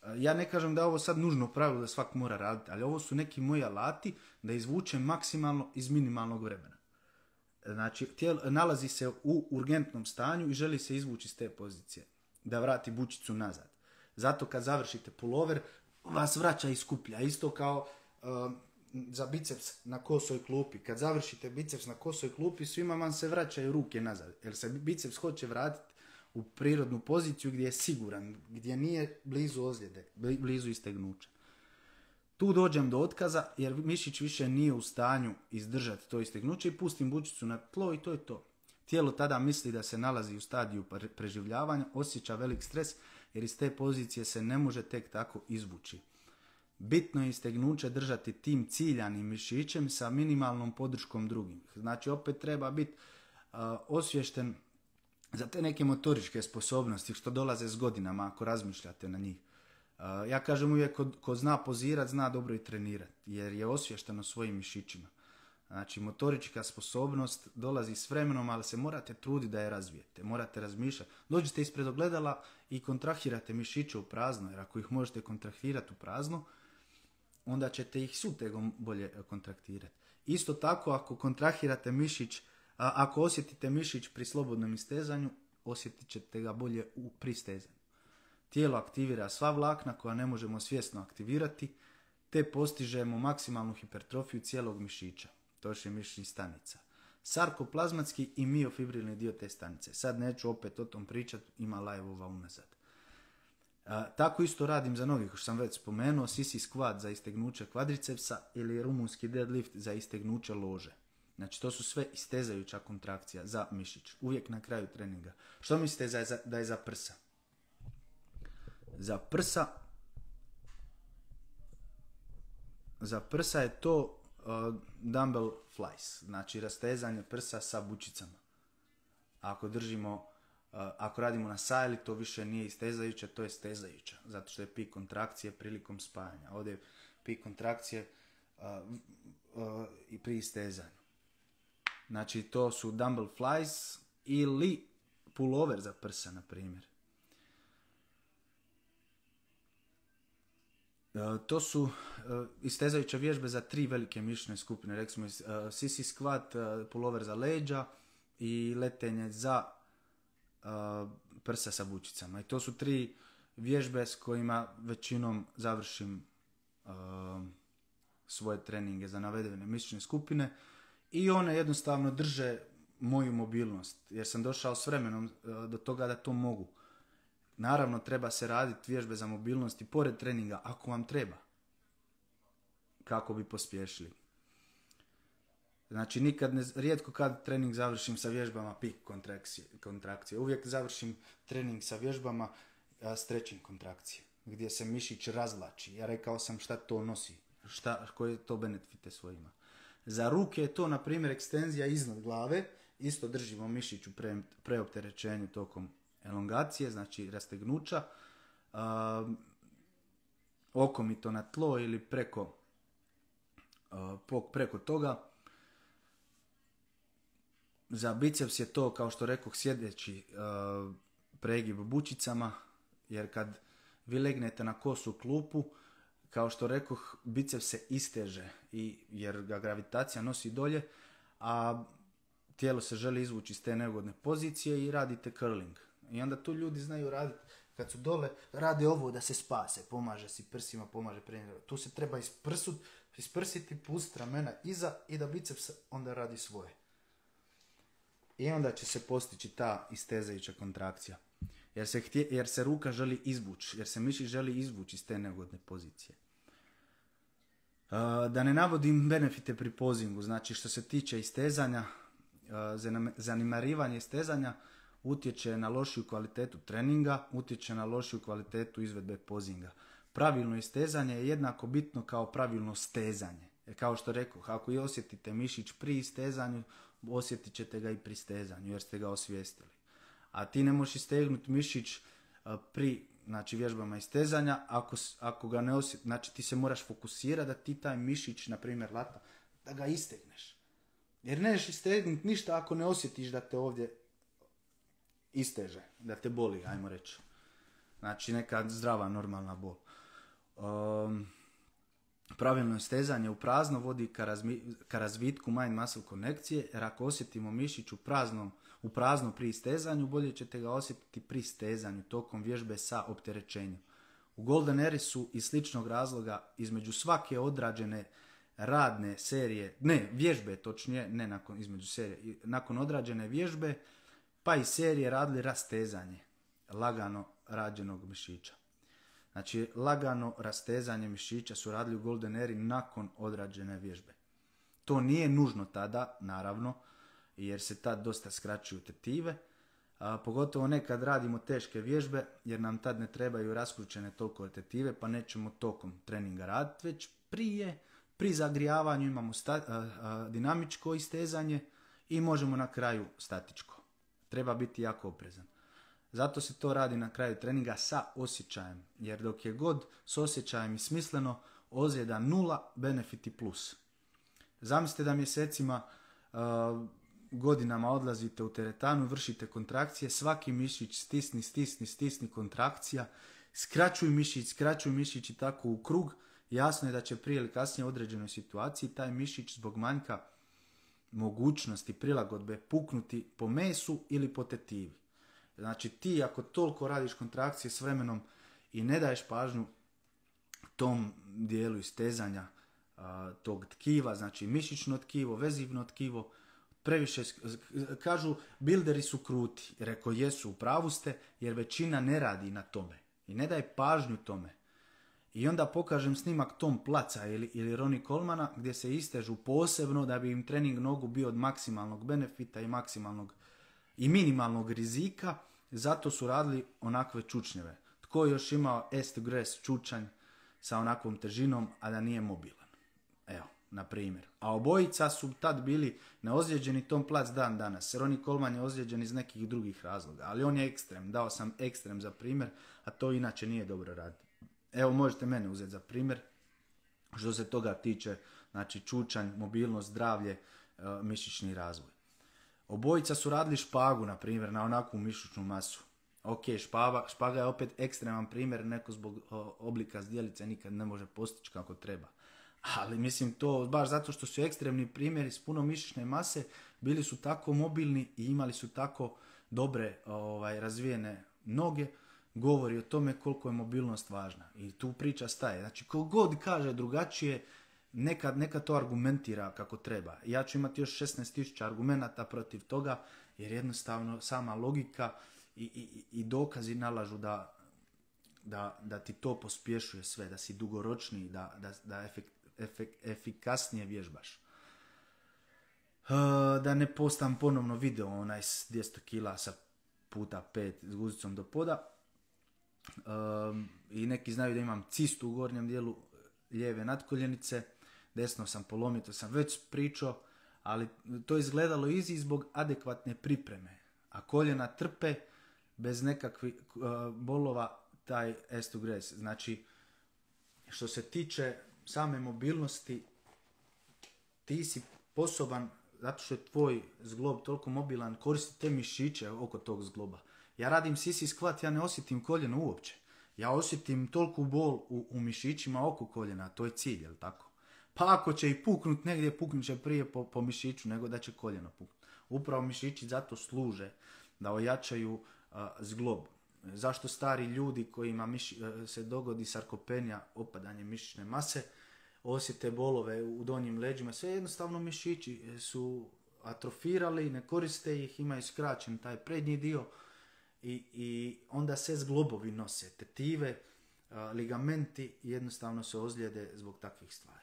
Ja ne kažem da je ovo sad nužno pravilo da svak mora raditi, ali ovo su neki moji alati da izvučem maksimalno iz minimalnog vremena. Znači, tijelo nalazi se u urgentnom stanju i želi se izvući iz te pozicije, da vrati bučicu nazad. Zato kad završite pullover, vas vraća i skuplja. Isto kao uh, za biceps na kosoj klupi. Kad završite biceps na kosoj klupi, svima vam se vraćaju ruke nazad. Jer se biceps hoće vratiti u prirodnu poziciju gdje je siguran, gdje nije blizu ozljede, blizu istegnuća. Tu dođem do otkaza jer mišić više nije u stanju izdržati to istegnuće i pustim bučicu na tlo i to je to. Tijelo tada misli da se nalazi u stadiju preživljavanja, osjeća velik stres jer iz te pozicije se ne može tek tako izvući. Bitno je istegnuće držati tim ciljanim mišićem sa minimalnom podrškom drugim. Znači opet treba biti uh, osviješten za te neke motoričke sposobnosti što dolaze s godinama ako razmišljate na njih. Uh, ja kažem uvijek ko, ko zna pozirat, zna dobro i trenirati jer je osviješten o svojim mišićima. Znači motorička sposobnost dolazi s vremenom, ali se morate truditi da je razvijete. Morate razmišljati. Dođite ispred ogledala i kontrahirate mišiće u prazno, jer ako ih možete kontrahirati u prazno, onda ćete ih sutegom bolje kontraktirati. Isto tako ako kontrahirate mišić, a, ako osjetite mišić pri slobodnom istezanju, osjetit ćete ga bolje u pristezanju. Tijelo aktivira sva vlakna koja ne možemo svjesno aktivirati, te postižemo maksimalnu hipertrofiju cijelog mišića. To je mišićnih stanica. Sarkoplazmatski i miofibrilni dio te stanice. Sad neću opet o tom pričati, ima live-ova unazad. A, tako isto radim za noge, kao što sam već spomenuo, sisi squat za istegnuće kvadricepsa ili rumunski deadlift za istegnuće lože. Znači to su sve istezajuća kontrakcija za mišić. Uvijek na kraju treninga. Što mislite za, za, da je za prsa? Za prsa za prsa je to uh, dumbbell flies, znači rastezanje prsa sa bučicama. Ako držimo, uh, ako radimo na sajli, to više nije istezajuće, to je stezajuće, zato što je pik kontrakcije prilikom spajanja. Ovdje je pik kontrakcije uh, uh, i pri istezanju. Znači to su dumbbell flies ili pullover za prsa, na primjer. Uh, to su uh, istezajuće vježbe za tri velike mišićne skupine, rekli smo uh, sisi squat, uh, pullover za leđa i letenje za uh, prsa sa bučicama. I to su tri vježbe s kojima većinom završim uh, svoje treninge za navedene mišićne skupine i one jednostavno drže moju mobilnost, jer sam došao s vremenom uh, do toga da to mogu. Naravno, treba se raditi vježbe za mobilnost i pored treninga, ako vam treba, kako bi pospješili. Znači, nikad ne, rijetko kad trening završim sa vježbama pik kontrakcije, kontrakcije. Uvijek završim trening sa vježbama a, stretching kontrakcije, gdje se mišić razvlači. Ja rekao sam šta to nosi, šta, koje to benefite svojima. Za ruke je to, na primjer, ekstenzija iznad glave, isto držimo mišić u pre, preopterećenju tokom elongacije, znači rastegnuća, uh, okomito na tlo ili preko, uh, preko toga. Za biceps je to, kao što rekoh, sjedeći uh, pregib bučicama, jer kad vi legnete na kosu klupu, kao što rekoh, biceps se isteže, i, jer ga gravitacija nosi dolje, a tijelo se želi izvući iz te neugodne pozicije i radite curling. I onda tu ljudi znaju raditi, kad su dole, rade ovo da se spase, pomaže si prsima, pomaže prednjeg. Tu se treba isprsut, isprsiti, pustiti ramena iza i da biceps onda radi svoje. I onda će se postići ta istezajuća kontrakcija. Jer se, htje, jer se ruka želi izvući, jer se mišić želi izvući iz te neugodne pozicije. Uh, da ne navodim benefite pri pozingu, znači što se tiče istezanja, uh, zanemarivanje istezanja utječe na lošiju kvalitetu treninga, utječe na lošiju kvalitetu izvedbe pozinga. Pravilno istezanje je jednako bitno kao pravilno stezanje. Jer kao što rekoh, ako i osjetite mišić pri istezanju, osjetit ćete ga i pri stezanju jer ste ga osvijestili. A ti ne možeš istegnuti mišić pri, znači, vježbama istezanja ako, ako ga ne osjetiš. Znači ti se moraš fokusirati da ti taj mišić, na primjer lata, da ga istegneš. Jer nećeš istegnuti ništa ako ne osjetiš da te ovdje isteže, da te boli, ajmo reći. Znači neka zdrava, normalna bol. Um, pravilno stezanje u prazno vodi ka, razmi, ka razvitku mind muscle konekcije, jer ako osjetimo mišić u praznom, u prazno pri stezanju, bolje ćete ga osjetiti pri stezanju tokom vježbe sa opterećenjem. U Golden Eri su iz sličnog razloga između svake odrađene radne serije, ne, vježbe točnije, ne nakon između serije, nakon odrađene vježbe, pa i serije radili rastezanje lagano rađenog mišića. Znači, lagano rastezanje mišića su radili u Golden Eri nakon odrađene vježbe. To nije nužno tada, naravno, jer se tad dosta skraćuju tetive, a, pogotovo nekad radimo teške vježbe, jer nam tad ne trebaju raskručene toliko tetive, pa nećemo tokom treninga raditi, već prije, pri zagrijavanju imamo sta, a, a, dinamičko istezanje i možemo na kraju statičko. Treba biti jako oprezan. Zato se to radi na kraju treninga sa osjećajem, jer dok je god s osjećajem i smisleno, ozljeda nula, benefiti plus. Zamislite da mjesecima, uh, godinama odlazite u teretanu, vršite kontrakcije, svaki mišić stisni, stisni, stisni kontrakcija, skraćuj mišić, skraćuj mišić i tako u krug, jasno je da će prije ili kasnije u određenoj situaciji taj mišić zbog manjka mogućnosti prilagodbe puknuti po mesu ili po tetivi. Znači ti ako toliko radiš kontrakcije s vremenom i ne daješ pažnju tom dijelu istezanja a, tog tkiva, znači mišićno tkivo, vezivno tkivo, previše, kažu bilderi su kruti, reko jesu, u pravu ste, jer većina ne radi na tome i ne daje pažnju tome. I onda pokažem snimak Tom Placa ili, ili Ronnie Colemana gdje se istežu posebno da bi im trening nogu bio od maksimalnog benefita i maksimalnog i minimalnog rizika, zato su radili onakve čučnjeve. Tko je još imao S-to-Grass čučanj sa onakvom težinom, a da nije mobilan? Evo, na primjer. A obojica su tad bili neozlijeđeni Tom Plac dan danas. Ronnie Coleman je ozlijeđen iz nekih drugih razloga, ali on je ekstrem. Dao sam ekstrem za primjer, a to inače nije dobro raditi. Evo, možete mene uzeti za primjer. Što se toga tiče, znači čučanj, mobilnost, zdravlje, mišićni razvoj. Obojica su radili špagu, na primjer, na onakvu mišićnu masu. Ok, špaga, špaga je opet ekstreman primjer, neko zbog o, oblika zdjelice nikad ne može postići kako treba. Ali mislim to, baš zato što su ekstremni primjeri s puno mišićne mase, bili su tako mobilni i imali su tako dobre ovaj, razvijene noge, govori o tome koliko je mobilnost važna. I tu priča staje. Znači, ko god kaže drugačije, Nekad, nekad to argumentira kako treba. Ja ću imati još šesnaest tisuća argumenata protiv toga, jer jednostavno sama logika i, i, i dokazi nalažu da, da, da ti to pospješuje sve, da si dugoročniji, da, da, da efek, efek, efikasnije vježbaš. Uh, da ne postam ponovno video onaj s dvjesto kila sa puta pet s guzicom do poda. Uh, I neki znaju da imam cistu u gornjem dijelu lijeve nadkoljenice. Desno sam polomio, to sam već pričao, ali to je izgledalo izi zbog adekvatne pripreme. A koljena trpe bez nekakvih uh, bolova taj S-to-Grass. Znači, što se tiče same mobilnosti, ti si sposoban, zato što je tvoj zglob toliko mobilan, koristi te mišiće oko tog zgloba. Ja radim sisi squat, ja ne osjetim koljeno uopće. Ja osjetim toliku bol u, u mišićima oko koljena, to je cilj, jel tako? Pa ako će i puknut negdje, puknut će prije po, po mišiću nego da će koljeno puknut. Upravo mišići zato služe da ojačaju uh, zglob. Zašto stari ljudi kojima miši, uh, se dogodi sarkopenija, opadanje mišićne mase, osjete bolove u donjim leđima, sve jednostavno mišići su atrofirali, ne koriste ih, imaju skraćen taj prednji dio i, i onda se zglobovi nose, tetive, uh, ligamenti jednostavno se ozlijede zbog takvih stvari.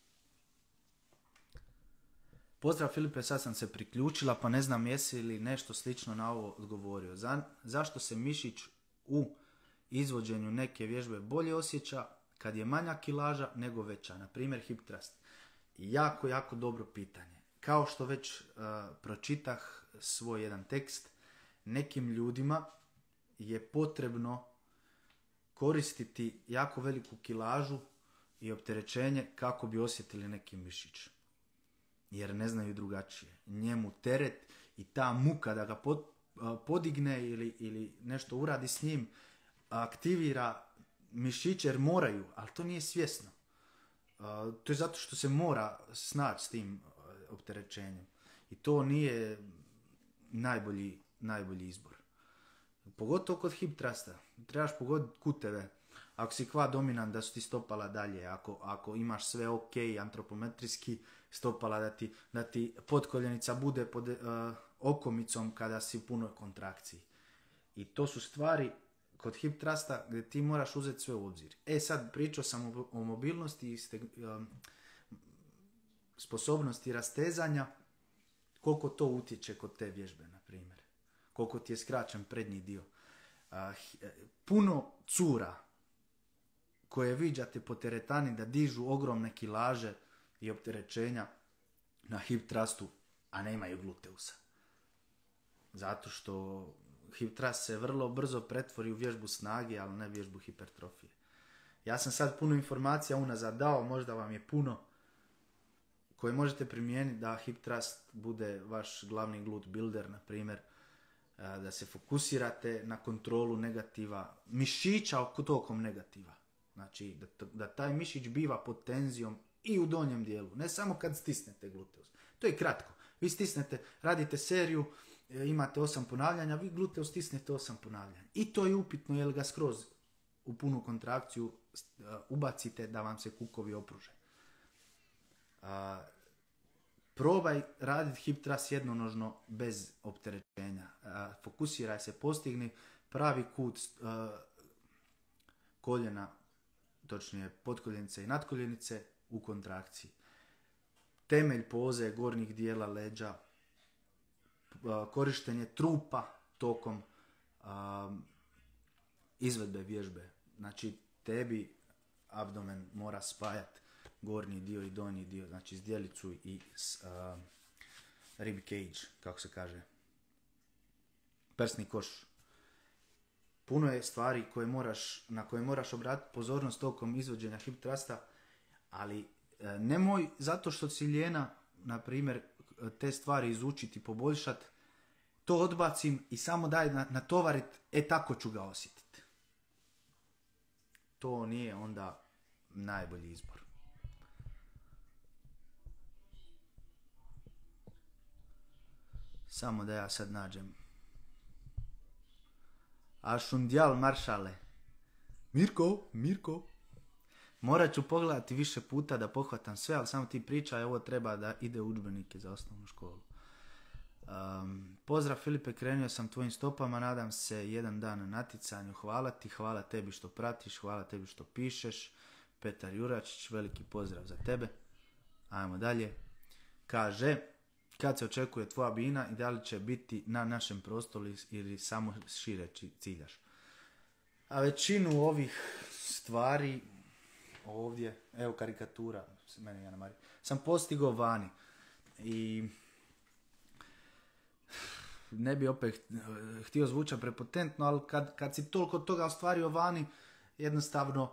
Pozdrav Filipe, sad sam se priključila, pa ne znam jesi li nešto slično na ovo odgovorio. Za, zašto se mišić u izvođenju neke vježbe bolje osjeća kad je manja kilaža nego veća, na primjer hip thrust? Jako, jako dobro pitanje. Kao što već uh, pročitah svoj jedan tekst, nekim ljudima je potrebno koristiti jako veliku kilažu i opterećenje kako bi osjetili neki mišić. Jer ne znaju drugačije. Njemu teret i ta muka da ga pod, podigne ili, ili nešto uradi s njim, aktivira mišiće jer moraju, ali to nije svjesno. Uh, to je zato što se mora snaći s tim uh, opterećenjem. I to nije najbolji, najbolji izbor. Pogotovo kod hip trusta. Trebaš pogoditi kuteve. Ako si kva dominant da su ti stopala dalje, ako, ako imaš sve ok, antropometrijski stopala da ti, da ti potkoljenica bude pod uh, okomicom kada si u punoj kontrakciji. I to su stvari kod hip trusta gdje ti moraš uzeti sve u obzir. E sad pričao sam o, o mobilnosti i ste, um, sposobnosti rastezanja, koliko to utječe kod te vježbe, na primjer. Koliko ti je skraćen prednji dio. Uh, puno cura koje viđate po teretani da dižu ogromne kilaže i opterećenja na hip thrustu, a nemaju gluteusa. Zato što hip thrust se vrlo brzo pretvori u vježbu snage, ali ne vježbu hipertrofije. Ja sam sad puno informacija unazad dao, možda vam je puno, koje možete primijeniti da hip thrust bude vaš glavni glut builder, na primjer, da se fokusirate na kontrolu negativa, mišića tokom negativa. Znači, da, da taj mišić biva pod tenzijom i u donjem dijelu, ne samo kad stisnete gluteus. To je kratko. Vi stisnete, radite seriju, imate osam ponavljanja, vi gluteus stisnete osam ponavljanja. I to je upitno, jer ga skroz u punu kontrakciju ubacite da vam se kukovi opruže. A, probaj raditi hip thrust jednonožno bez opterećenja. A, fokusiraj se, postigni pravi kut a, koljena, točnije potkoljenice i natkoljenice u kontrakciji. Temelj poze gornjih dijela leđa, korištenje trupa tokom um, izvedbe vježbe. Znači tebi abdomen mora spajati gornji dio i donji dio, znači zdjelicu i uh, rib cage, kako se kaže, prsni koš. Puno je stvari koje moraš, na koje moraš obratiti pozornost tokom izvođenja hip thrusta, ali e, nemoj zato što si lijena, na primjer, te stvari izučiti, poboljšati, to odbacim i samo daj natovarit, e tako ću ga osjetiti. To nije onda najbolji izbor. Samo da ja sad nađem. Ašundjal maršale. Mirko, Mirko. Morat ću pogledati više puta da pohvatam sve, ali samo ti pričaj, ovo treba da ide u udžbenike za osnovnu školu. Um, pozdrav Filipe, krenuo sam tvojim stopama, nadam se jedan dan na natjecanju. Hvala ti, hvala tebi što pratiš, hvala tebi što pišeš. Petar Juračić, veliki pozdrav za tebe. Ajmo dalje. Kaže, kad se očekuje tvoja bina i da li će biti na našem prostoru ili samo šire ciljaš? A većinu ovih stvari ovdje, evo karikatura, meni Jana Marija, sam postigao vani. I ne bi opet htio zvučati prepotentno, ali kad, kad si toliko toga ostvario vani, jednostavno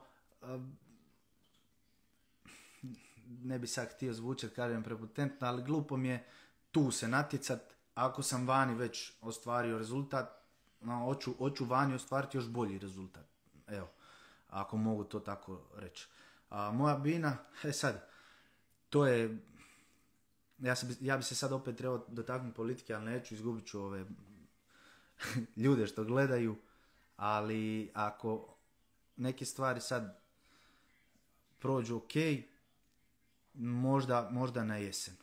ne bi sad htio zvučati, kažem, prepotentno, ali glupo mi je tu se natjecat. Ako sam vani već ostvario rezultat, no, hoću, hoću vani ostvariti još bolji rezultat. Evo, ako mogu to tako reći. A moja bina, e sad, to je, ja, se, ja bi se sad opet trebao dotaknuti politike, ali neću, izgubit ću ove ljude što gledaju, ali ako neke stvari sad prođu ok, možda, možda na jesen.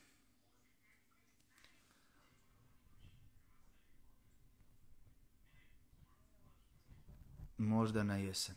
Možda na jesen.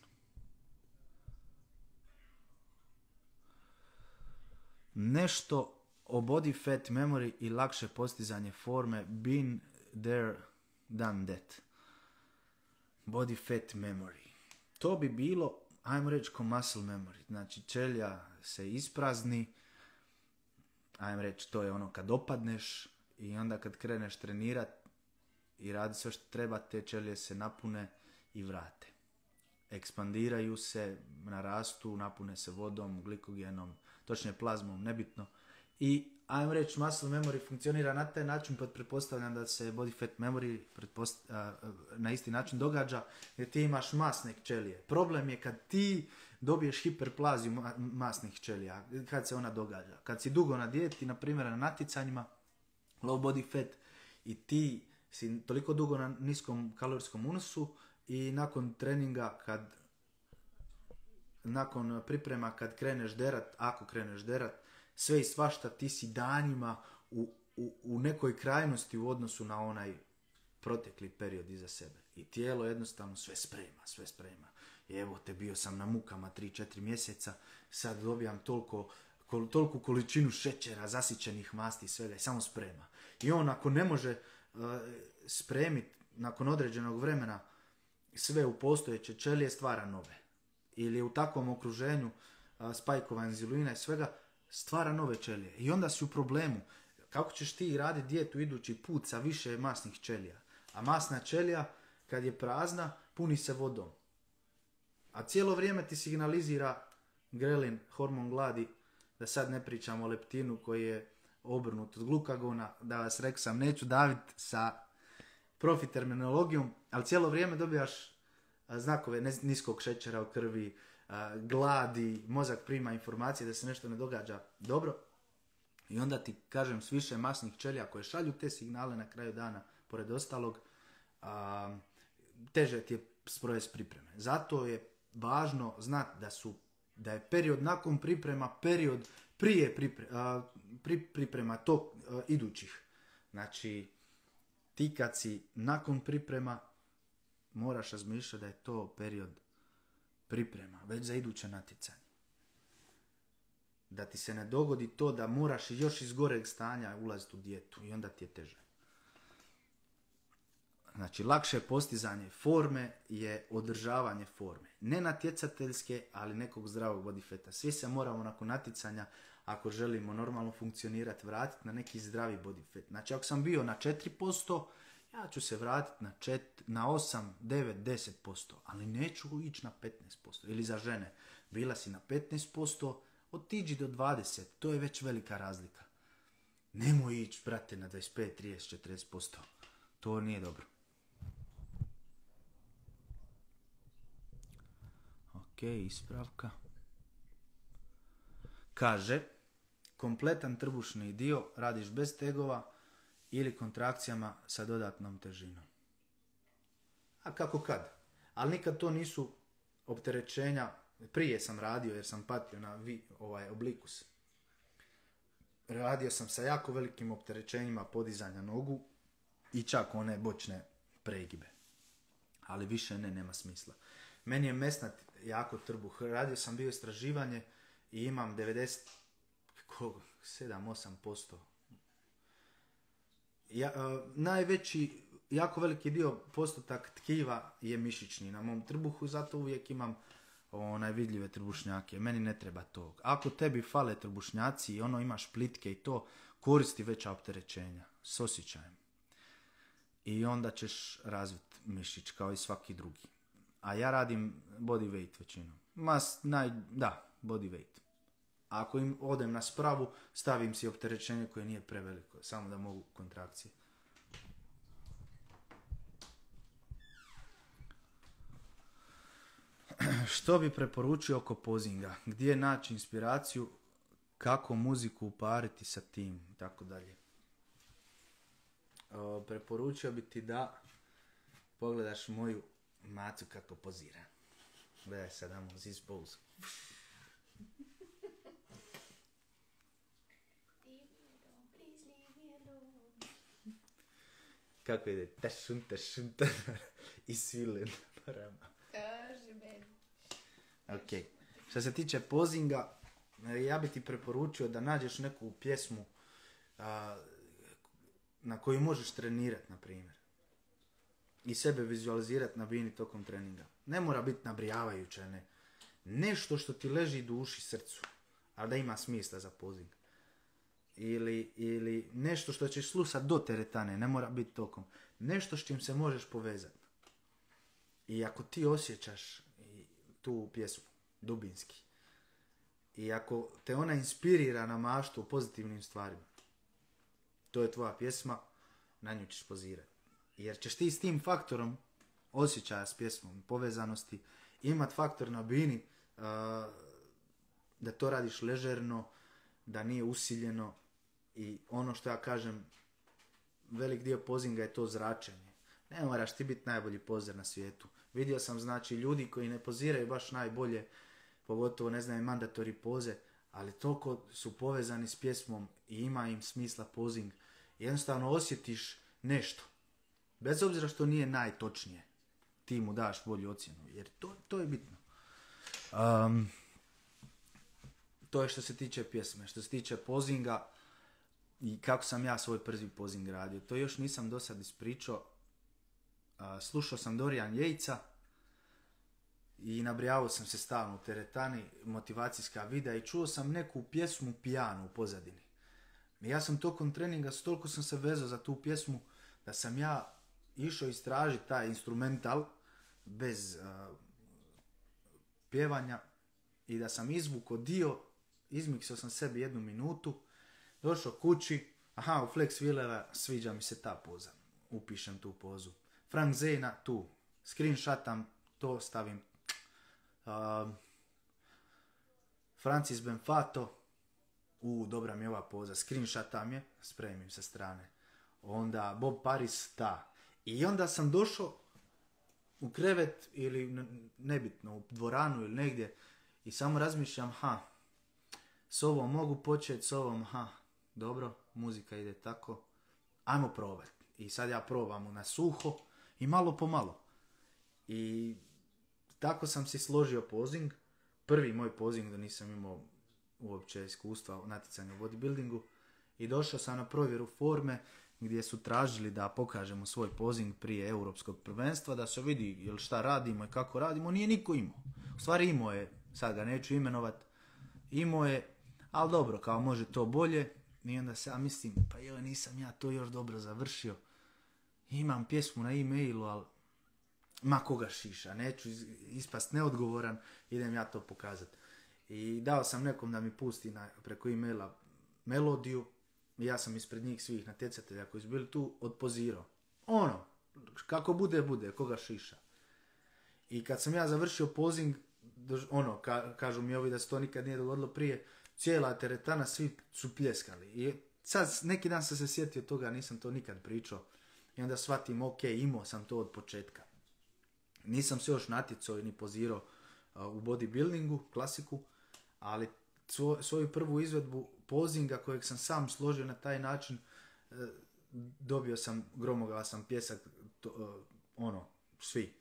Nešto o body fat memory i lakše postizanje forme. Been there, done that. Body fat memory. To bi bilo, ajmo reći, ko muscle memory. Znači, čelja se isprazni. Ajmo reći, to je ono kad opadneš i onda kad kreneš trenirat i radi sve što treba, te čelje se napune i vrate. Ekspandiraju se, narastu, napune se vodom, glikogenom, točnije plazmom, nebitno, I ajmo reći, muscle memory funkcionira na taj način, pod pretpostavljam da se body fat memory pretpost- a, a, na isti način događa, jer ti imaš masne ćelije. Problem je kad ti dobiješ hiperplaziju ma- masnih ćelija, kad se ona događa. Kad si dugo na dijeti, na primjer na natjecanjima, low body fat, i ti si toliko dugo na niskom kalorijskom unosu i nakon treninga, kad nakon priprema kad kreneš derat, ako kreneš derat, sve i svašta, ti si danima u, u, u nekoj krajnosti u odnosu na onaj protekli period iza sebe. I tijelo jednostavno sve sprema, sve sprema. I evo te, bio sam na mukama tri četiri mjeseca, sad dobijam toliko, kol, toliku količinu šećera, zasićenih masti i svega, i samo sprema. I on ako ne može uh, spremiti nakon određenog vremena sve u postojeće ćelije, stvara nove. Ili u takvom okruženju uh, spajkova inzulina i svega, stvara nove ćelije. I onda si u problemu. Kako ćeš ti raditi dijetu idući put sa više masnih ćelija? A masna ćelija, kad je prazna, puni se vodom. A cijelo vrijeme ti signalizira grelin, hormon gladi, da sad ne pričamo o leptinu koji je obrnut od glukagona, da vas rekao sam, neću daviti sa profi terminologijom, ali cijelo vrijeme dobijaš znakove niskog šećera u krvi, gladi, mozak prima informacije da se nešto ne događa dobro. I onda ti, kažem, s više masnih ćelija koje šalju te signale na kraju dana, pored ostalog, a, teže ti je sprovesti pripreme. Zato je važno znati da su, da je period nakon priprema period prije pripre, a, pri, priprema tog a, idućih. Znači, ti kad si nakon priprema, moraš razmišljati da je to period priprema, već za iduće natjecanje. Da ti se ne dogodi to da moraš još iz goreg stanja ulaziti u dijetu i onda ti je teže. Znači, lakše postizanje forme je održavanje forme. Ne natjecateljske, ali nekog zdravog body fata. Svi se moramo nakon natjecanja, ako želimo normalno funkcionirati, vratiti na neki zdravi body fat. Znači, ako sam bio na četiri posto, ja ću se vratiti na, čet, na osam, devet, deset posto, ali neću ići na petnaest posto. Ili za žene, bila si na petnaest posto, otiđi do dvadeset, to je već velika razlika. Nemoj ići, brate, na dvadeset pet, trideset, četrdeset posto. To nije dobro. Ok, ispravka. Kaže, kompletan trbušni dio radiš bez tegova ili kontrakcijama sa dodatnom težinom. A kako kad? Ali nikad to nisu opterećenja. Prije sam radio jer sam patio na vi, ovaj oblikus. Radio sam sa jako velikim opterećenjima podizanja nogu i čak one bočne pregibe. Ali više ne, nema smisla. Meni je mesnat jako trbuh. Radio sam bio istraživanje i imam devedeset sedam do osam posto. Ja, uh, najveći, jako veliki dio postotak tkiva je mišićni na mom trbuhu, zato uvijek imam onaj vidljive trbušnjake. Meni ne treba to. Ako tebi fale trbušnjaci i ono imaš plitke i to, koristi veća opterećenja s osjećajem. I onda ćeš razviti mišić kao i svaki drugi. A ja radim body weight većinom. Mas, naj, da, body weight. A ako im odem na spravu, stavim si opterećenje koje nije preveliko, samo da mogu kontrakcije. Što bi preporučio oko pozinga? Gdje naći inspiraciju? Kako muziku upariti sa tim? I tako dalje. Preporučio bi ti da pogledaš moju macu kako pozira. Gledaj sad, damo this pose. Kako ide? Tašun, tašun, tašun. I svilen parama. Kaži meni. Ok. Što se tiče pozinga, ja bi ti preporučio da nađeš neku pjesmu a, na koju možeš trenirati, na primjer. I sebe vizualizirati na bini tokom treninga. Ne mora biti nabrijavajuće, ne. Nešto što ti leži duši, srcu, ali da ima smisla za pozing. Ili, ili nešto što ćeš slušati do teretane, ne mora biti tokom. Nešto s čim se možeš povezati. I ako ti osjećaš tu pjesmu, dubinski, I ako te ona inspirira na maštu u pozitivnim stvarima, to je tvoja pjesma, na nju ćeš pozirati. Jer ćeš ti s tim faktorom osjećaja s pjesmom, povezanosti, imat faktor na bini, uh, da to radiš ležerno, da nije usiljeno. I ono što ja kažem, velik dio pozinga je to zračenje. Ne moraš ti biti najbolji pozer na svijetu. Vidio sam znači ljudi koji ne poziraju baš najbolje, pogotovo ne znam mandatori poze, ali toliko su povezani s pjesmom i ima im smisla pozing. Jednostavno osjetiš nešto. Bez obzira što nije najtočnije, ti mu daš bolju ocjenu, jer to, to je bitno. Um, to je što se tiče pjesme. Što se tiče pozinga i kako sam ja svoj prvi pozing radio, to još nisam do sad ispričao. Uh, slušao sam Dorian Yates-a i nabrijavao sam se stalno u teretani, motivacijska videa, i čuo sam neku pjesmu pijanu u pozadini. I ja sam tokom treninga, toliko sam se vezao za tu pjesmu, da sam ja išao istražiti taj instrumental bez uh, pjevanja i da sam izvukao dio, izmiksao sam sebi jednu minutu, došao kući, aha, u Flex Wheelera sviđa mi se ta poza, upišem tu pozu. Frank Zena tu, screenshotam, to stavim. Uh, Francis Benfato, u, dobra mi je ova poza, screenshotam je, spremim sa strane. Onda Bob Paris, ta. I onda sam došao u krevet ili nebitno, u dvoranu ili negdje i samo razmišljam, ha, s ovom mogu početi, s ovom, ha, dobro, muzika ide tako, ajmo probati. I sad ja probam na suho i malo po malo. I tako sam si složio pozing. Prvi moj pozing da nisam imao uopće iskustva u natjecanju u bodybuildingu. I došao sam na provjeru forme gdje su tražili da pokažemo svoj pozing prije europskog prvenstva, da se vidi jel šta radimo i kako radimo. Nije niko imao. U stvari imao je, sad ga neću imenovat, imao je, ali dobro, kao može to bolje. I onda se ja mislim, pa joj, nisam ja to još dobro završio. Imam pjesmu na e-mailu, ali ma koga šiša, neću ispast neodgovoran, idem ja to pokazati. I dao sam nekom da mi pusti na, preko e-maila melodiju, i ja sam ispred njih svih natjecatelja koji su bili tu odpozirao. Ono, kako bude, bude, koga šiša. I kad sam ja završio pozing, ono, ka, kažu mi ovi da se to nikad nije dogodilo prije, cijela teretana, svi su pljeskali. I sad, neki dan sam se sjetio toga, nisam to nikad pričao. I onda shvatim, ok, imao sam to od početka. Nisam se još natjecao ni pozirao uh, u bodybuildingu, klasiku, ali svo, svoju prvu izvedbu pozinga kojeg sam sam složio na taj način, uh, dobio sam gromoglasan pjesak, to, uh, ono, svi.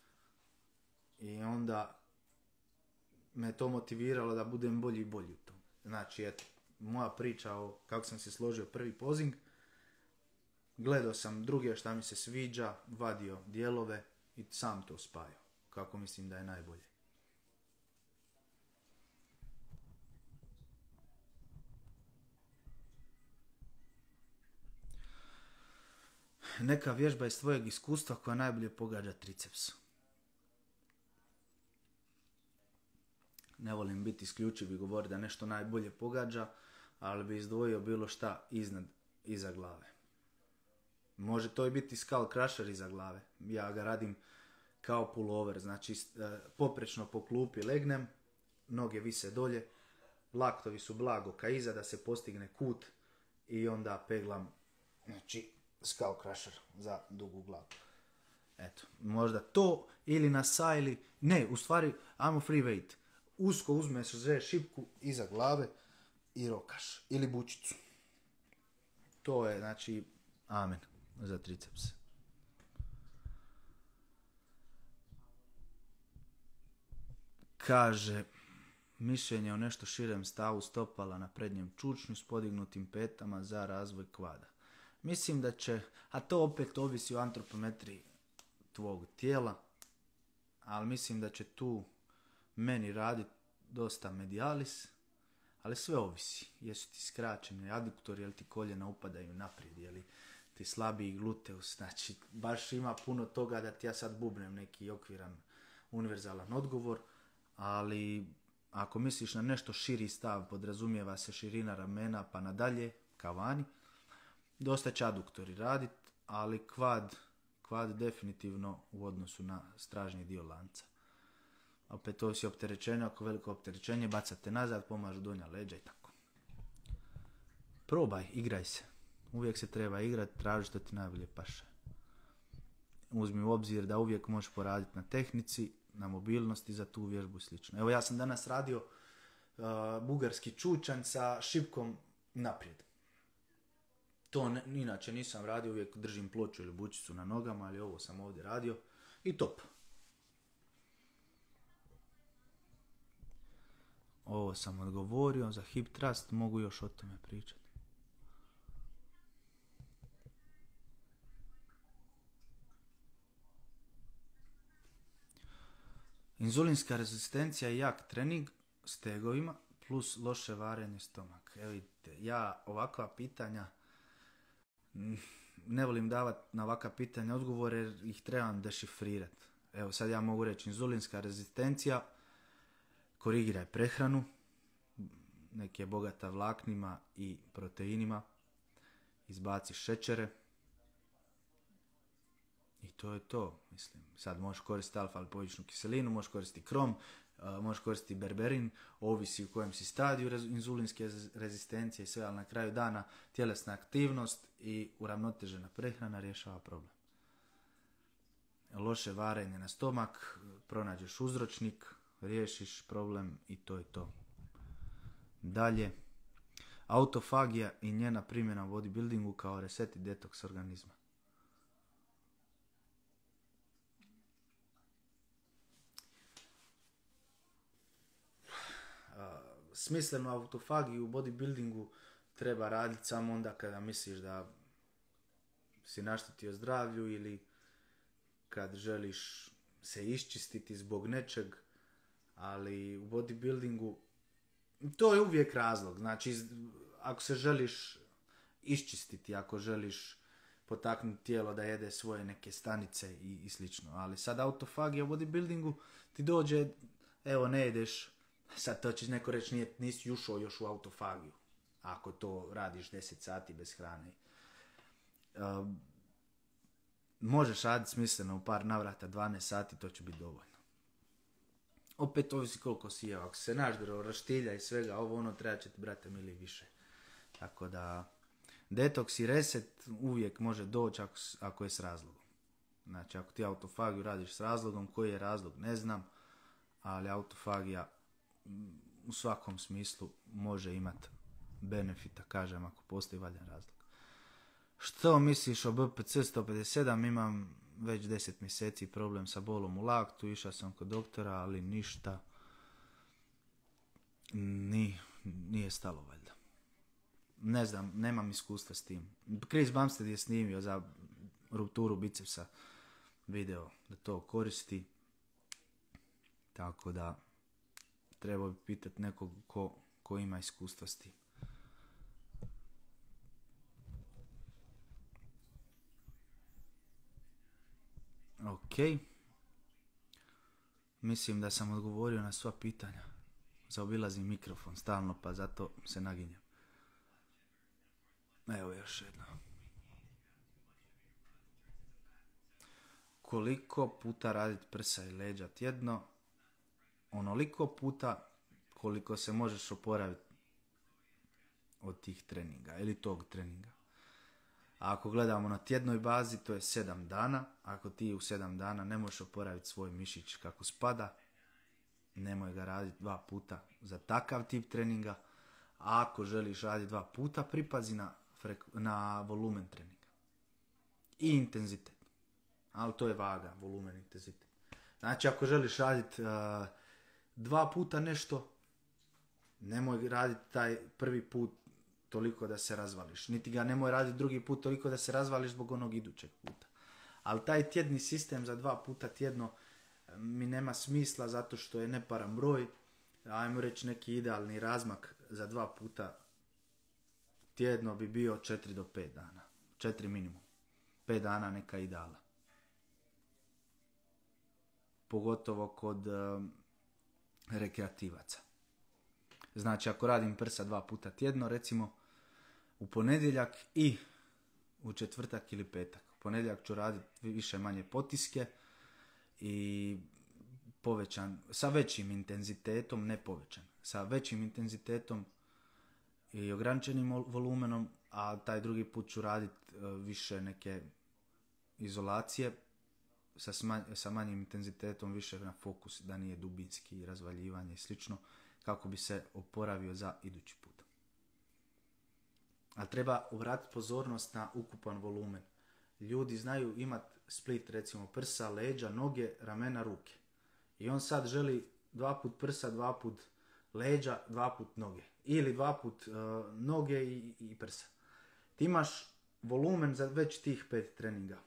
I onda me to motiviralo da budem bolji i bolji u tom. Znači, eto, moja priča o kako sam se složio prvi pozing, gledao sam druge šta mi se sviđa, vadio dijelove i sam to spajao, kako mislim da je najbolje. Neka vježba iz tvojeg iskustva koja najbolje pogađa triceps. Ne volim biti isključiv i govoriti da nešto najbolje pogađa, ali bi izdvojio bilo šta iznad, iza glave. Može to i biti skull crusher iza glave. Ja ga radim kao pullover, znači poprečno po klupi legnem, noge vise dolje, laktovi su blago ka iza da se postigne kut i onda peglam, znači skull crusher za dugu glavu. Eto, možda to ili na sajli, ne, u stvari, ajmo free weight. Usko uzmeš za šipku iza glave i rokaš. Ili bučicu. To je, znači, amen za triceps. Kaže, mišljenje o nešto širem stavu stopala na prednjem čučnju s podignutim petama za razvoj kvada. Mislim da će, a to opet ovisi o antropometriji tvog tijela, ali mislim da će tu meni raditi dosta medialis, ali sve ovisi. Jesu ti skraćeni aduktori, jel ti koljena upadaju naprijed, jel ti slabiji gluteus, znači baš ima puno toga da ti ja sad bubnem neki okviran univerzalan odgovor, ali ako misliš na nešto širi stav, podrazumijeva se širina ramena pa nadalje, kao vani, dosta će aduktori radit, ali kvad, kvad definitivno u odnosu na stražnji dio lanca. Opet to si opterećenje, ako veliko opterećenje, bacate nazad, pomažu donja leđa i tako. Probaj, igraj se. Uvijek se treba igrati, traži što ti najbolje paše. Uzmi u obzir da uvijek možeš poraditi na tehnici, na mobilnosti za tu vježbu i slično. Evo ja sam danas radio uh, bugarski čučanj sa šipkom naprijed. To ne, inače nisam radio, uvijek držim ploču ili bučicu na nogama, ali ovo sam ovdje radio i top. Ovo sam odgovorio, za hip thrust mogu još o tome pričati. Inzulinska rezistencija je jak trening s tegovima plus loše varenje stomaka. Evo vidite, ja ovakva pitanja ne volim davati na ovakva pitanja odgovore jer ih trebam dešifrirati. Evo sad ja mogu reći inzulinska rezistencija, korigiraj prehranu, nek je bogata vlaknima i proteinima, izbaci šećere i to je to. Mislim, sad možeš koristiti alfa-lipoičnu kiselinu, možeš koristiti krom, uh, možeš koristiti berberin, ovisi u kojem si stadiju rez- inzulinske rezistencije i sve, ali na kraju dana tjelesna aktivnost i uravnotežena prehrana rješava problem. Loše varenje na stomak, pronađeš uzročnik, riješiš problem i to je to. Dalje, autofagija i njena primjena u bodybuildingu kao reset i detoks organizma. Smislenu autofagiju u bodybuildingu treba raditi samo onda kada misliš da si naštetio zdravlju ili kad želiš se iščistiti zbog nečeg, ali u bodybuildingu to je uvijek razlog. Znači, ako se želiš iščistiti, ako želiš potaknuti tijelo da jede svoje neke stanice i, i slično. Ali sad autofagija u bodybuildingu ti dođe, evo ne jedeš, sad to će neko reći nije, nisi ušao još u autofagiju, ako to radiš deset sati bez hrane. Uh, možeš raditi smisleno u par navrata dvanaest sati, to će biti dovoljno. Opet ovisi koliko si jeo, ako se naždro raštilja i svega, ovo ono treba će ti, brate mili, više. Tako da, detoks i reset uvijek može doći ako, ako je s razlogom. Znači, ako ti autofagiju radiš s razlogom, koji je razlog, ne znam, ali autofagija u svakom smislu može imati benefita, kažem, ako postoji valjan razlog. Što misliš o B P C sto pedeset sedam? Imam već deset mjeseci problem sa bolom u laktu, išao sam kod doktora, ali ništa ni, nije stalo valjda. Ne znam, nemam iskustva s tim. Chris Bumstead je snimio za rupturu bicepsa video da to koristi, tako da treba bi pitati nekog ko, ko ima iskustva s tim. Ok. Mislim da sam odgovorio na sva pitanja. Zaobilazim mikrofon stalno, pa zato se naginjem. Evo još jedno. Koliko puta raditi prsa i leđa tjedno? Onoliko puta koliko se možeš oporaviti od tih treninga ili tog treninga. A ako gledamo na tjednoj bazi, to je sedam dana. Ako ti u sedam dana ne možeš oporaviti svoj mišić kako spada, nemoj ga raditi dva puta za takav tip treninga. A ako želiš raditi dva puta, pripazi na, frek- na volumen treninga. I intenzitet. Ali to je vaga, volumen, intenzitet. Znači, ako želiš raditi uh, dva puta nešto, nemoj raditi taj prvi put toliko da se razvališ. Niti ga nemoj raditi drugi put toliko da se razvališ zbog onog idućeg puta. Ali taj tjedni sistem za dva puta tjedno mi nema smisla zato što je neparan broj. Ajmo reći neki idealni razmak za dva puta tjedno bi bio četiri do pet dana. četiri minimum. pet dana neka ideala. Pogotovo kod uh, rekreativaca. Znači ako radim prsa dva puta tjedno, recimo u ponedjeljak i u četvrtak ili petak. U ponedjeljak ću raditi više manje potiske i povećan, sa većim intenzitetom, ne povećan, sa većim intenzitetom i ograničenim volumenom, a taj drugi put ću raditi više neke izolacije sa, smanj, sa manjim intenzitetom, više na fokus, da nije dubinski, razvaljivanje i slično, kako bi se oporavio za idući put. Ali treba obratiti pozornost na ukupan volumen. Ljudi znaju imati split, recimo prsa, leđa, noge, ramena, ruke. I on sad želi dva put prsa, dva put leđa, dva put noge. Ili dva put uh, noge i, i prsa. Ti imaš volumen za već tih pet treninga.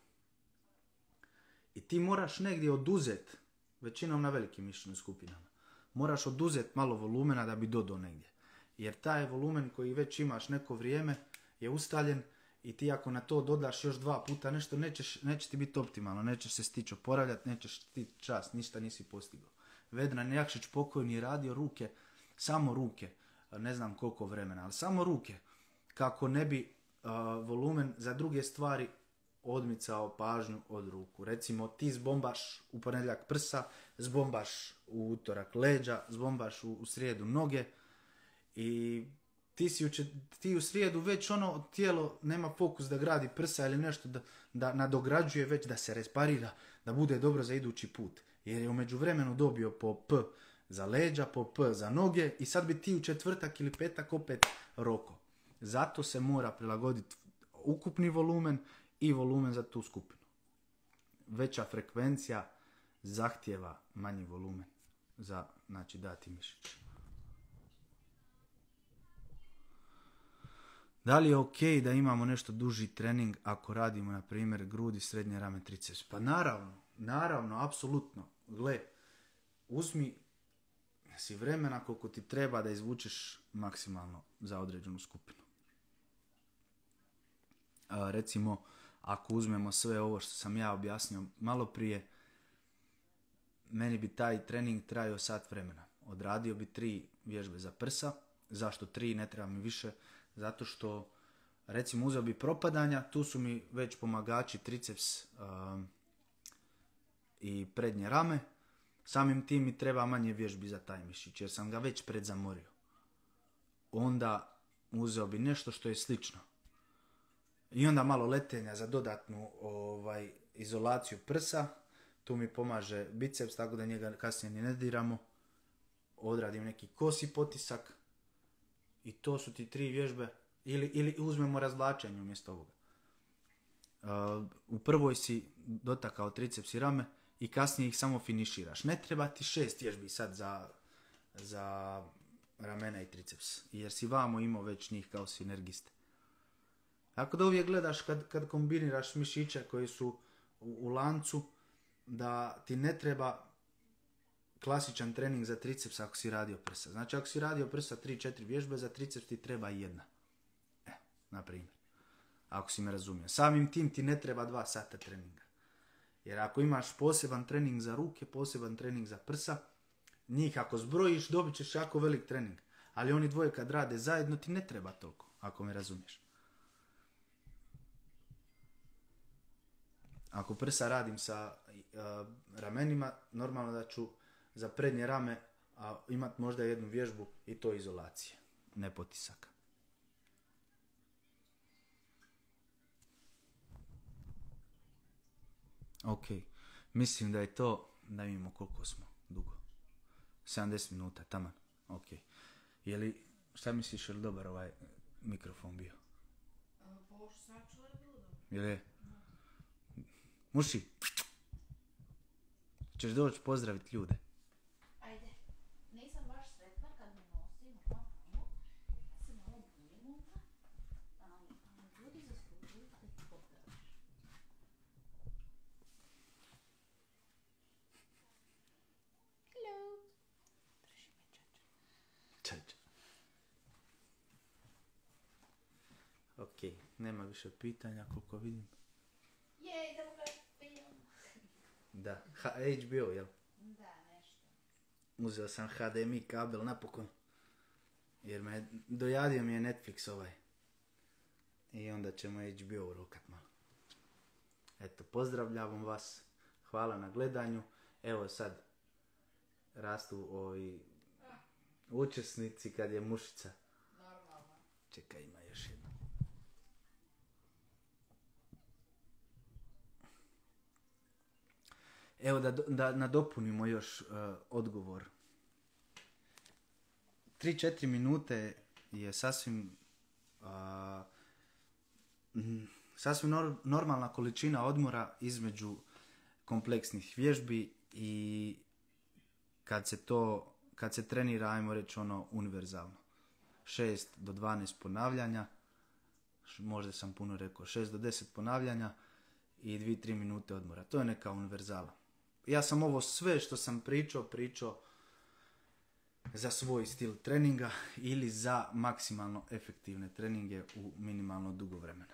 I ti moraš negdje oduzet, većinom na velikim mišićnim skupinama, moraš oduzet malo volumena da bi dodao negdje. Jer taj volumen koji već imaš neko vrijeme je ustaljen i ti ako na to dodaš još dva puta nešto, nećeš, neće ti biti optimalno, nećeš se stići oporavljati, nećeš ti čast, ništa nisi postigao. Vedran Jakšić pokojni je radio ruke, samo ruke, ne znam koliko vremena, ali samo ruke, kako ne bi uh, volumen za druge stvari odmicao pažnju od ruku. Recimo ti zbombaš u ponedjeljak prsa, zbombaš u utorak leđa, zbombaš u, u srijedu noge i ti, si u, ti u srijedu već ono tijelo nema fokus da gradi prsa ili nešto da, da nadograđuje, već da se reparira, da bude dobro za idući put. Jer je u međuvremenu dobio po P za leđa, po P za noge i sad bi ti u četvrtak ili petak opet roko. Zato se mora prilagoditi ukupni volumen i volumen za tu skupinu. Veća frekvencija zahtijeva manji volumen za, znači, dati mišić. Da li je ok da imamo nešto duži trening ako radimo, na primjer, grudi, srednje rame, triceps? Pa naravno, naravno, apsolutno. Gle, uzmi si vremena koliko ti treba da izvučeš maksimalno za određenu skupinu. A, recimo, ako uzmemo sve ovo što sam ja objasnio malo prije, meni bi taj trening trajao sat vremena. Odradio bi tri vježbe za prsa. Zašto tri? Ne treba mi više. Zato što, recimo, uzeo bi propadanja, tu su mi već pomagači triceps um, i prednje rame. Samim tim mi treba manje vježbi za taj mišić, jer sam ga već predzamorio. Onda uzeo bi nešto što je slično. I onda malo letenja za dodatnu ovaj, izolaciju prsa. Tu mi pomaže biceps, tako da njega kasnije ni ne diramo. Odradim neki kosi potisak. I to su ti tri vježbe. Ili, ili uzmemo razvlačenje umjesto ovoga. Uh, u prvoj si dotakao triceps i rame i kasnije ih samo finiširaš. Ne treba ti šest vježbi sad za, za ramena i triceps. Jer si vamo imao već njih kao sinergiste. Tako da uvijek gledaš kad, kad kombiniraš mišiće koji su u, u lancu, da ti ne treba klasičan trening za triceps ako si radio prsa. Znači ako si radio prsa tri četiri vježbe, za triceps ti treba jedna. E, na primjer. Ako si me razumio. Samim tim ti ne treba dva sata treninga. Jer ako imaš poseban trening za ruke, poseban trening za prsa, njih ako zbrojiš dobit ćeš jako velik trening. Ali oni dvoje kad rade zajedno ti ne treba toliko, ako me razumiješ. Ako prsa radim sa uh, ramenima, normalno da ću za prednje rame a, imat možda jednu vježbu i to izolacije, ne potisaka. Ok, mislim da je to, da vidimo koliko smo dugo. sedamdeset minuta, taman. Ok. Je li, šta misliš, je li dobar ovaj mikrofon bio? Ovo što sam čula je bilo dobro. Je li? Muši, ćeš doći pozdraviti ljude? Ajde, nisam baš sretna kad me nosim, ono, ono, ja se malo bujem onda, ali, ali ljudi zaslužuju da ti pozdraviš. Hello. Drži me čača. Čača. Ok, nema više pitanja koliko vidim. Je, idemo gledati film. Da, H B O, jel? Da, nešto. Uzeo sam H D M I kabel napokon. Jer me dojadio mi je Netflix ovaj. I onda ćemo H B O urokat malo. Eto, pozdravljam vas. Hvala na gledanju. Evo sad rastu ovi učesnici kad je mušica. Normalno. Čekaj, ima još jedno. Evo da, da nadopunimo još uh, odgovor. tri četiri minute je sasvim uh, m, sasvim nor- normalna količina odmora između kompleksnih vježbi i kad se to, kad se trenira, ajmo reći ono univerzalno. šest do dvanaest ponavljanja, možda sam puno rekao, šest do deset ponavljanja i dvije do tri minute odmora. To je neka univerzala. Ja sam ovo sve što sam pričao, pričao za svoj stil treninga ili za maksimalno efektivne treninge u minimalno dugo vremena.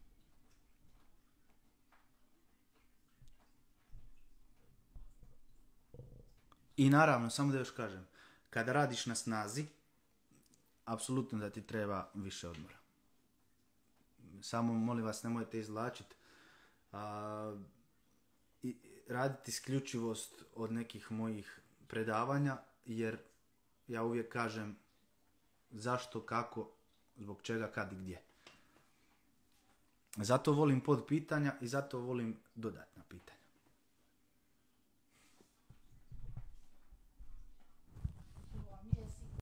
I naravno, samo da još kažem, kada radiš na snazi, apsolutno da ti treba više odmora. Samo, molim vas, nemojte izvlačiti. A, i raditi isključivost od nekih mojih predavanja, jer ja uvijek kažem zašto, kako, zbog čega, kad i gdje. Zato volim pod pitanja i zato volim dodatna pitanja.